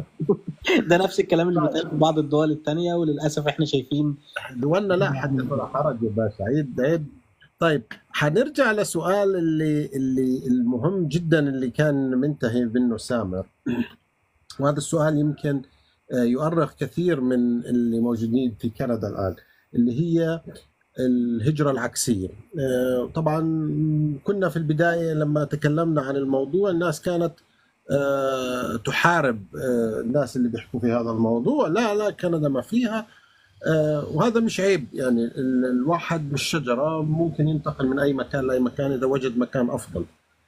ده نفس الكلام اللي بيتقال في بعض الدول الثانيه، وللاسف احنا شايفين دولنا لا حتى ولا حرج يا باشا. عيد عيد. طيب، حنرجع لسؤال اللي اللي المهم جدا اللي كان منتهي منه سامر، وهذا السؤال يمكن يؤرخ كثير من اللي موجودين في كندا الآن، اللي هي الهجرة العكسية. طبعا كنا في البداية لما تكلمنا عن الموضوع الناس كانت تحارب الناس اللي بيحكوا في هذا الموضوع، لا لا كندا ما فيها، وهذا مش عيب. يعني الواحد مش شجرة، ممكن ينتقل من أي مكان لأي مكان إذا وجد مكان أفضل.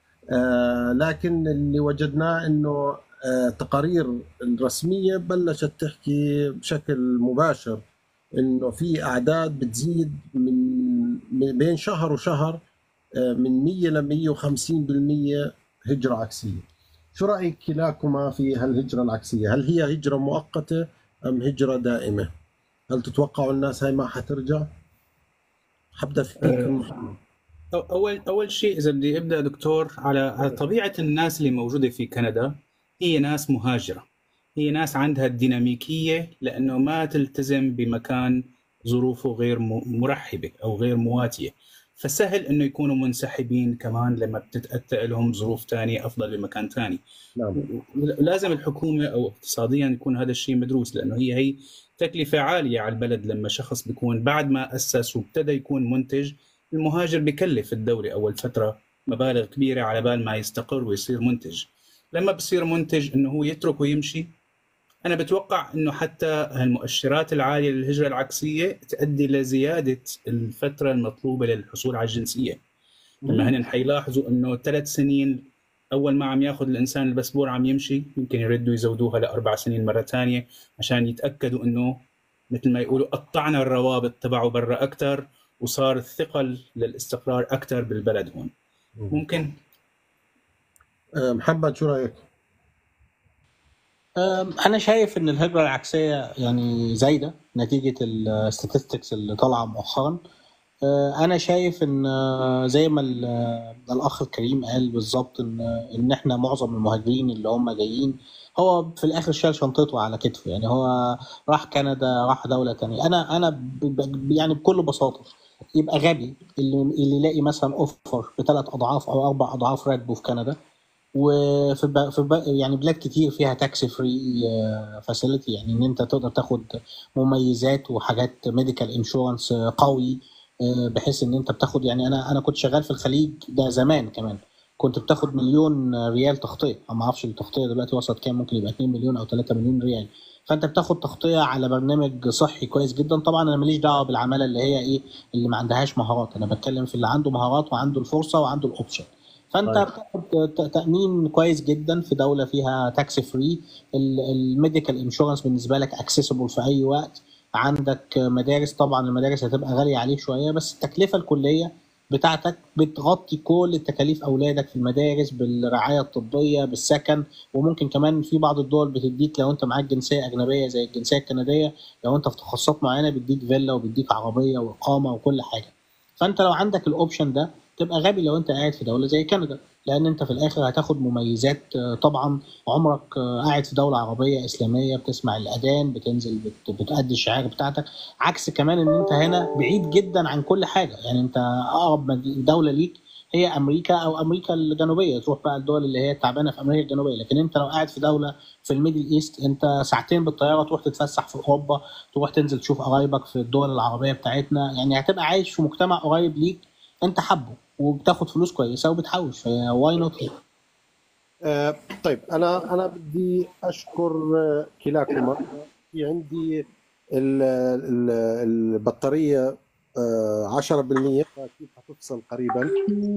لكن اللي وجدناه إنه تقارير الرسمية بلشت تحكي بشكل مباشر إنه في أعداد بتزيد من بين شهر وشهر من مية ل مية وخمسين بالمية هجرة عكسية. شو رأيك كلاكما في هالهجرة العكسية؟ هل هي هجرة مؤقتة أم هجرة دائمة؟ هل تتوقعوا الناس هاي ما حترجع؟ حبدأ فيك محمد. أول أول شيء إذا بدي أبدأ دكتور على طبيعة الناس اللي موجودة في كندا، هي ناس مهاجرة، هي ناس عندها الديناميكية لأنه ما تلتزم بمكان ظروفه غير مرحبة أو غير مواتية، فسهل إنه يكونوا منسحبين كمان لما بتتأتى لهم ظروف تانية أفضل بمكان تاني. نعم. لازم الحكومة أو اقتصاديا يكون هذا الشيء مدروس، لأنه هي هي تكلفة عالية على البلد. لما شخص بيكون بعد ما أسس وابتدى يكون منتج، المهاجر بيكلف الدولة أول فترة مبالغ كبيرة على بال ما يستقر ويصير منتج. لما بصير منتج إنه هو يترك ويمشي، أنا بتوقع إنه حتى المؤشرات العالية للهجرة العكسية تؤدي لزيادة الفترة المطلوبة للحصول على الجنسية. لما هن حيلاحظوا إنه ثلاث سنين أول ما عم ياخذ الإنسان الباسبور عم يمشي، يمكن يردوا يزودوها لأربع سنين مرة تانية عشان يتأكدوا إنه مثل ما يقولوا قطعنا الروابط تبعه برا أكتر، وصار الثقل للاستقرار أكتر بالبلد هون. ممكن محمد شو رأيك؟ أنا شايف إن الهجرة العكسية يعني زايدة نتيجة الستاتستكس اللي طالعة مؤخرا. أنا شايف إن زي ما الأخ الكريم قال بالظبط، إن إن إحنا معظم المهاجرين اللي هم جايين هو في الآخر شال شنطته على كتفه. يعني هو راح كندا، راح دولة تانية. أنا أنا يعني بكل بساطة يبقى غبي اللي اللي يلاقي مثلا أوفر بثلاث أضعاف أو أربع أضعاف راتبه في كندا، وفي ب... في ب... يعني بلاد كتير فيها تاكس فري فاسيلتي، يعني ان انت تقدر تاخد مميزات وحاجات ميديكال انشورنس قوي، بحيث ان انت بتاخد. يعني انا انا كنت شغال في الخليج ده زمان كمان، كنت بتاخد مليون ريال تغطيه. انا ما اعرفش التغطيه دلوقتي وصلت كام، ممكن يبقى اتنين مليون او تلاتة مليون ريال. فانت بتاخد تغطيه على برنامج صحي كويس جدا. طبعا انا ماليش دعوه بالعماله اللي هي ايه اللي ما عندهاش مهارات، انا بتكلم في اللي عنده مهارات وعنده الفرصه وعنده الاوبشن. فانت طيب. بتاخد ت- تامين كويس جدا في دوله فيها تاكس فري. الميديكال انشورنس بالنسبه لك اكسسبل في اي وقت. عندك مدارس، طبعا المدارس هتبقى غاليه عليك شويه، بس التكلفه الكليه بتاعتك بتغطي كل التكاليف اولادك في المدارس بالرعايه الطبيه بالسكن. وممكن كمان في بعض الدول بتديك لو انت معاك جنسيه اجنبيه زي الجنسيه الكنديه، لو انت في تخصصات معينه بتديك فيلا وبتديك عربيه واقامه وكل حاجه. فانت لو عندك الاوبشن ده تبقى غبي لو انت قاعد في دوله زي كندا، لان انت في الاخر هتاخد مميزات. آه، طبعا عمرك آه، قاعد في دوله عربيه اسلاميه، بتسمع الاذان، بتنزل بت- بتأدي الشعائر بتاعتك. عكس كمان ان انت هنا بعيد جدا عن كل حاجه. يعني انت اقرب مد- دوله ليك هي امريكا او امريكا الجنوبيه، تروح بقى الدول اللي هي تعبانه في امريكا الجنوبيه. لكن انت لو قاعد في دوله في الميدل ايست، انت ساعتين بالطياره تروح تتفسح في اوروبا، تروح تنزل تشوف قرايبك في الدول العربيه بتاعتنا. يعني هتبقى عايش في مجتمع قريب ليك انت حبه، وبتاخد فلوس كويسه وبتحوش، واي نوت. آه طيب، انا انا بدي اشكر آه، كلاكما. في عندي ال- ال- البطاريه آه عشرة بالمية، فاكيد حتفصل قريبا.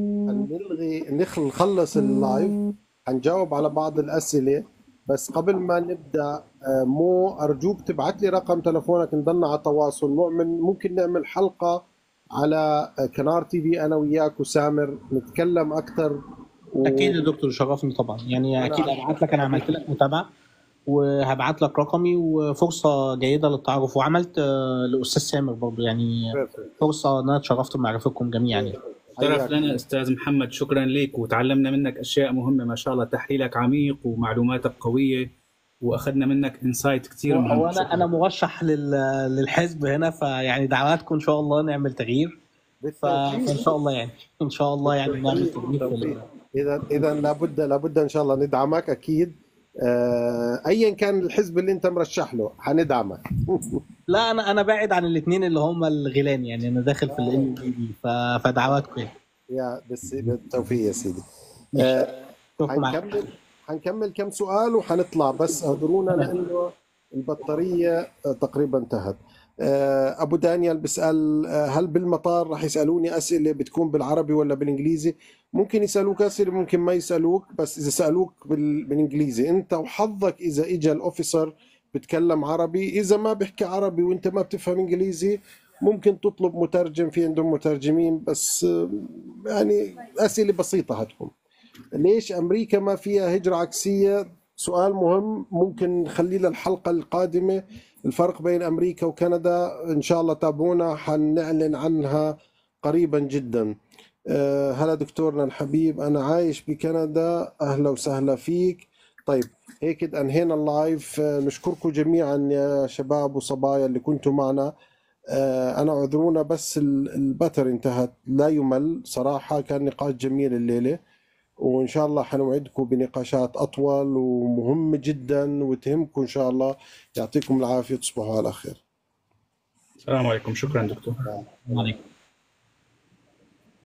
هنلغي نخل نخلص اللايف، هنجاوب على بعض الاسئله. بس قبل ما نبدا، آه مو ارجوك تبعت لي رقم تلفونك، نضلنا على تواصل. مؤمن ممكن نعمل حلقه على آه، كنار تي في انا وياك وسامر، نتكلم اكثر. اكيد يا دكتور، شرفني طبعا. يعني اكيد وانا هبعت لك، انا عملت لك متابعه وهبعت لك رقمي، وفرصه جيده للتعارف. وعملت آه، لاستاذ سامر برضو، يعني فرصه ان انا اتشرفت بمعرفتكم جميعا يعني. شرف لنا استاذ محمد، شكرا لك، وتعلمنا منك اشياء مهمه ما شاء الله. تحليلك عميق ومعلوماتك قويه، واخذنا منك انسايت كثير هو مهم. هو انا انا مرشح لل... للحزب هنا، فيعني دعواتكم ان شاء الله نعمل تغيير. ف... بالتوفيق. فان شاء الله يعني ان شاء الله يعني نعمل تغيير في ال... اذا اذا لابد لابد ان شاء الله ندعمك اكيد. آه، ايا كان الحزب اللي انت مرشح له حندعمك. لا، انا انا بعد عن الاثنين اللي هم الغيلان، يعني انا داخل في ال دي دي. ف... فدعواتكم يعني. يا بس بالتوفيق يا سيدي. ماشي. آه، اشوفكم معاك. حنكمل حنكمل كم سؤال وحنطلع، بس اعذرونا لانه البطاريه آه، تقريبا انتهت. آه، ابو دانيال بيسال آه، هل بالمطار راح يسالوني اسئله بتكون بالعربي ولا بالانجليزي؟ ممكن يسالوك اسئله، ممكن ما يسالوك، بس اذا سالوك بال- بالانجليزي انت وحظك. اذا اجى الاوفيسر بتكلم عربي، اذا ما بيحكي عربي وانت ما بتفهم انجليزي ممكن تطلب مترجم، في عندهم مترجمين. بس آه، يعني اسئله بسيطه هتكون. ليش أمريكا ما فيها هجرة عكسية؟ سؤال مهم، ممكن نخليه للحلقة القادمة. الفرق بين أمريكا وكندا إن شاء الله تابعونا، حنعلن عنها قريبا جدا. أه هلا دكتورنا الحبيب، أنا عايش بكندا، أهلا وسهلا فيك. طيب هيك أنهينا اللايف. أه نشكركم جميعا يا شباب وصبايا اللي كنتوا معنا. أه أنا عذرونا، بس ال- البتر انتهت. لا يمل صراحة، كان نقاش جميل الليلة، وإن شاء الله حنوعدكم بنقاشات أطول ومهمة جدا وتهمكم إن شاء الله. يعطيكم العافية، تصبحوا على خير. السلام عليكم، شكرا دكتور. عليكم.